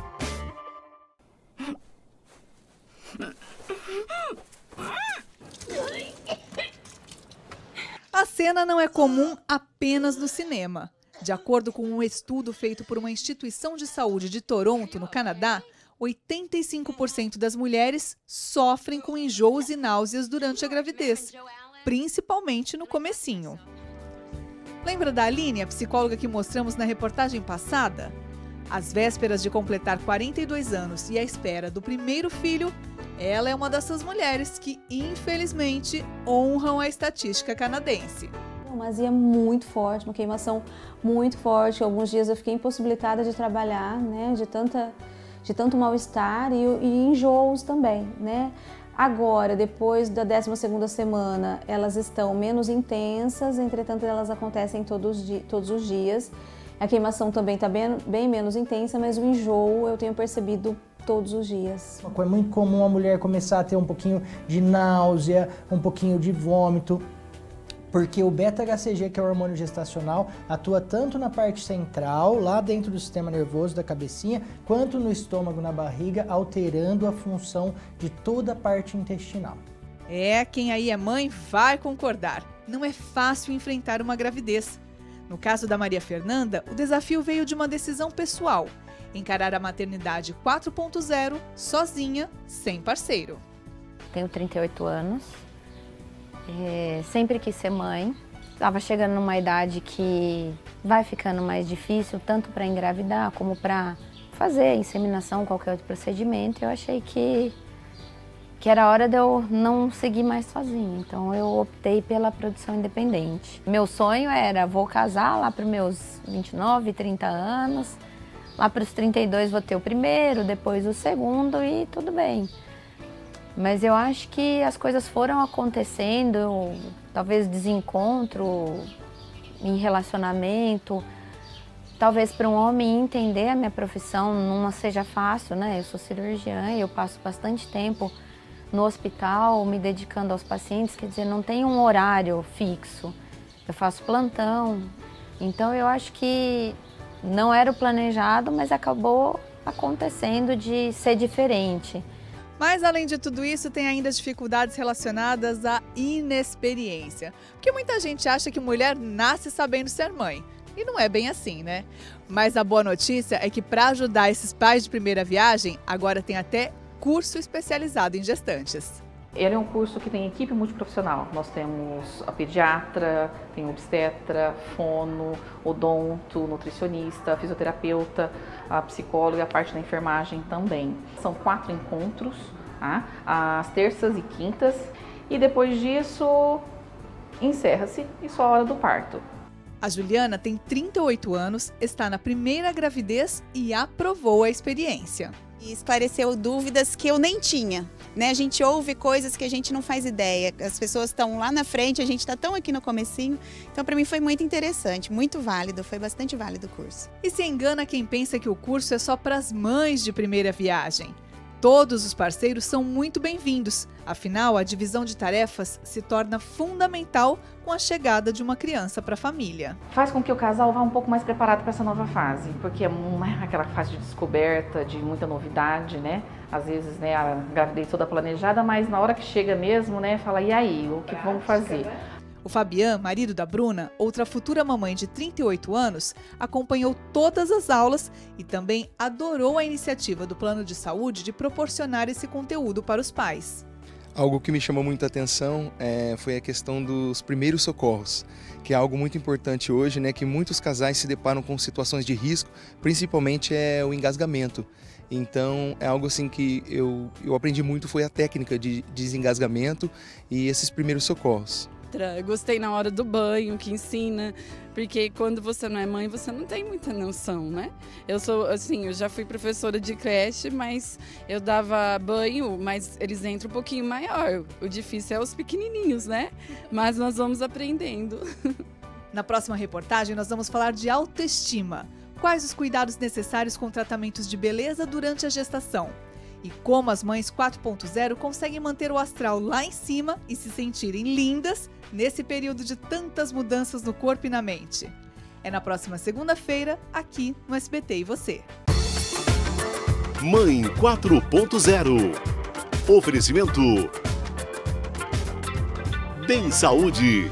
A cena não é comum apenas no cinema. De acordo com um estudo feito por uma instituição de saúde de Toronto, no Canadá, oitenta e cinco por cento das mulheres sofrem com enjoos e náuseas durante a gravidez, principalmente no comecinho. Lembra da Aline, a psicóloga que mostramos na reportagem passada? Às vésperas de completar quarenta e dois anos e à espera do primeiro filho, ela é uma dessas mulheres que, infelizmente, honram a estatística canadense. Uma azia muito forte, uma queimação muito forte. Alguns dias eu fiquei impossibilitada de trabalhar, né, de, tanta, de tanto mal-estar e, e enjoos também, né. Agora, depois da décima segunda semana, elas estão menos intensas, entretanto elas acontecem todos, todos os dias. A queimação também está bem, bem menos intensa, mas o enjoo eu tenho percebido todos os dias. É muito comum a mulher começar a ter um pouquinho de náusea, um pouquinho de vômito, porque o beta-H C G, que é o hormônio gestacional, atua tanto na parte central, lá dentro do sistema nervoso da cabecinha, quanto no estômago, na barriga, alterando a função de toda a parte intestinal. É, quem aí é mãe vai concordar. Não é fácil enfrentar uma gravidez. No caso da Maria Fernanda, o desafio veio de uma decisão pessoal: encarar a maternidade quatro ponto zero sozinha, sem parceiro. Tenho trinta e oito anos. É, sempre quis ser mãe, estava chegando numa idade que vai ficando mais difícil, tanto para engravidar como para fazer inseminação, qualquer outro procedimento. Eu achei que, que era hora de eu não seguir mais sozinha, então eu optei pela produção independente. Meu sonho era, vou casar lá para os meus vinte e nove, trinta anos, lá para os trinta e dois vou ter o primeiro, depois o segundo e tudo bem. Mas eu acho que as coisas foram acontecendo, talvez desencontro em relacionamento, talvez para um homem entender a minha profissão não seja fácil, né? Eu sou cirurgiã e eu passo bastante tempo no hospital me dedicando aos pacientes, quer dizer, não tem um horário fixo, eu faço plantão. Então eu acho que não era o planejado, mas acabou acontecendo de ser diferente. Mas, além de tudo isso, tem ainda dificuldades relacionadas à inexperiência. Porque muita gente acha que mulher nasce sabendo ser mãe. E não é bem assim, né? Mas a boa notícia é que, para ajudar esses pais de primeira viagem, agora tem até curso especializado em gestantes. Ele é um curso que tem equipe multiprofissional. Nós temos a pediatra, tem obstetra, fono, odonto, nutricionista, fisioterapeuta, a psicóloga e a parte da enfermagem também. São quatro encontros, tá? Às terças e quintas, e depois disso encerra-se e só a hora do parto. A Juliana tem trinta e oito anos, está na primeira gravidez e aprovou a experiência. E esclareceu dúvidas que eu nem tinha, né? A gente ouve coisas que a gente não faz ideia, as pessoas estão lá na frente, a gente está tão aqui no comecinho, então para mim foi muito interessante, muito válido, foi bastante válido o curso. E se engana quem pensa que o curso é só para as mães de primeira viagem. Todos os parceiros são muito bem-vindos, afinal a divisão de tarefas se torna fundamental com a chegada de uma criança para a família. Faz com que o casal vá um pouco mais preparado para essa nova fase, porque é uma, aquela fase de descoberta, de muita novidade, né? Às vezes, né, a gravidez toda planejada, mas na hora que chega mesmo, né, fala, e aí, o que vamos fazer? O Fabian, marido da Bruna, outra futura mamãe de trinta e oito anos, acompanhou todas as aulas e também adorou a iniciativa do Plano de Saúde de proporcionar esse conteúdo para os pais. Algo que me chamou muita atenção é, foi a questão dos primeiros socorros, que é algo muito importante hoje, né, que muitos casais se deparam com situações de risco, principalmente é o engasgamento. Então é algo assim que eu, eu aprendi muito, foi a técnica de desengasgamento e esses primeiros socorros. Eu gostei na hora do banho, que ensina, porque quando você não é mãe, você não tem muita noção, né? Eu sou, assim, eu já fui professora de creche, mas eu dava banho, mas eles entram um pouquinho maior. O difícil é os pequenininhos, né? Mas nós vamos aprendendo. Na próxima reportagem, nós vamos falar de autoestima. Quais os cuidados necessários com tratamentos de beleza durante a gestação? E como as mães quatro ponto zero conseguem manter o astral lá em cima e se sentirem lindas nesse período de tantas mudanças no corpo e na mente. É na próxima segunda-feira, aqui no S B T e Você. Mãe quatro ponto zero. Oferecimento Bem Saúde.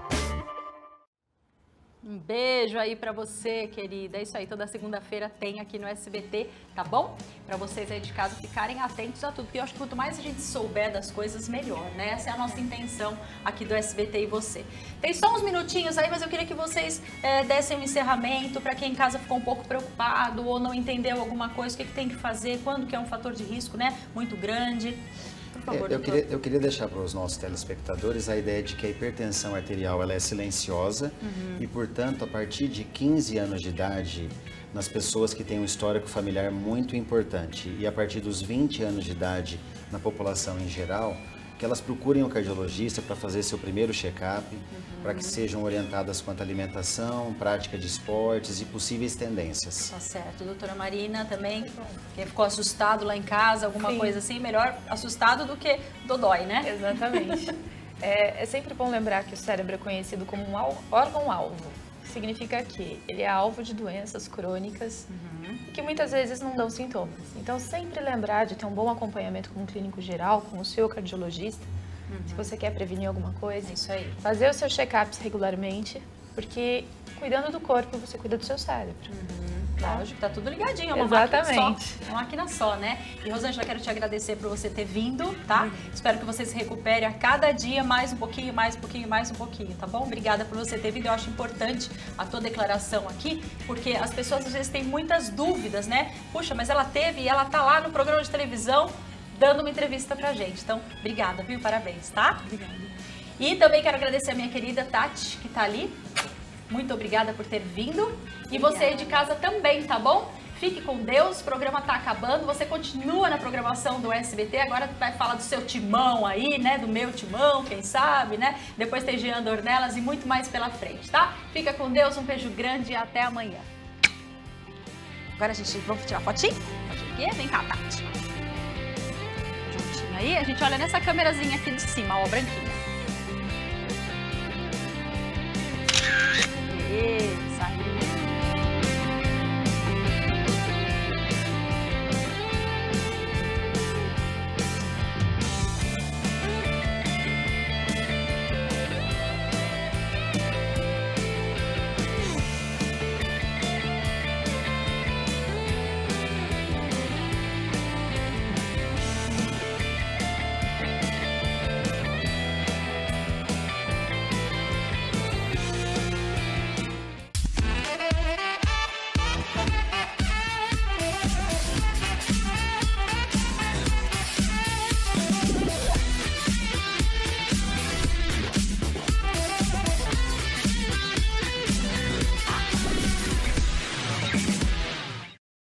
Um beijo aí pra você, querida. É isso aí, toda segunda-feira tem aqui no S B T, tá bom? Pra vocês aí de casa ficarem atentos a tudo, porque eu acho que quanto mais a gente souber das coisas, melhor, né? Essa é a nossa intenção aqui do S B T e Você. Tem só uns minutinhos aí, mas eu queria que vocês é, dessem um encerramento pra quem em casa ficou um pouco preocupado ou não entendeu alguma coisa, o que, que tem que fazer, quando que é um fator de risco, né? Muito grande. Por favor, é, eu, queria, eu queria deixar para os nossos telespectadores a ideia de que a hipertensão arterial ela é silenciosa uhum. e, portanto, a partir de quinze anos de idade, nas pessoas que têm um histórico familiar muito importante e a partir dos vinte anos de idade na população em geral, que elas procurem um cardiologista para fazer seu primeiro check-up, uhum. para que sejam orientadas quanto à alimentação, prática de esportes e possíveis tendências. Tá certo. Doutora Marina também, que ficou assustado lá em casa, alguma Sim. coisa assim, melhor assustado do que dodói, né? Exatamente. é, é sempre bom lembrar que o cérebro é conhecido como um órgão-alvo. Significa que ele é alvo de doenças crônicas uhum. e que muitas vezes não dão sintomas. Então, sempre lembrar de ter um bom acompanhamento com um clínico geral, com o seu cardiologista, uhum. se você quer prevenir alguma coisa. Isso aí. Fazer os seus check-ups regularmente, porque cuidando do corpo, você cuida do seu cérebro. Uhum. Lógico, tá tudo ligadinho, é uma Exatamente. máquina só. Uma máquina só, né? E, Rosângela, quero te agradecer por você ter vindo, tá? Uhum. Espero que você se recupere a cada dia mais um pouquinho, mais um pouquinho, mais um pouquinho, tá bom? Obrigada por você ter vindo. Eu acho importante a tua declaração aqui, porque as pessoas às vezes têm muitas dúvidas, né? Puxa, mas ela teve e ela tá lá no programa de televisão dando uma entrevista pra gente. Então, obrigada, viu? Parabéns, tá? Obrigada. E também quero agradecer a minha querida Tati, que tá ali. Muito obrigada por ter vindo. E você aí de casa também, tá bom? Fique com Deus, o programa tá acabando, você continua na programação do S B T, agora vai falar do seu timão aí, né? Do meu timão, quem sabe, né? Depois tem Jean Dornelas e muito mais pela frente, tá? Fica com Deus, um beijo grande e até amanhã. Agora a gente, vamos tirar fotinho? Fotinho aqui, vem cá, Tati. Juntinho aí, a gente olha nessa câmerazinha aqui de cima, ó, branquinha.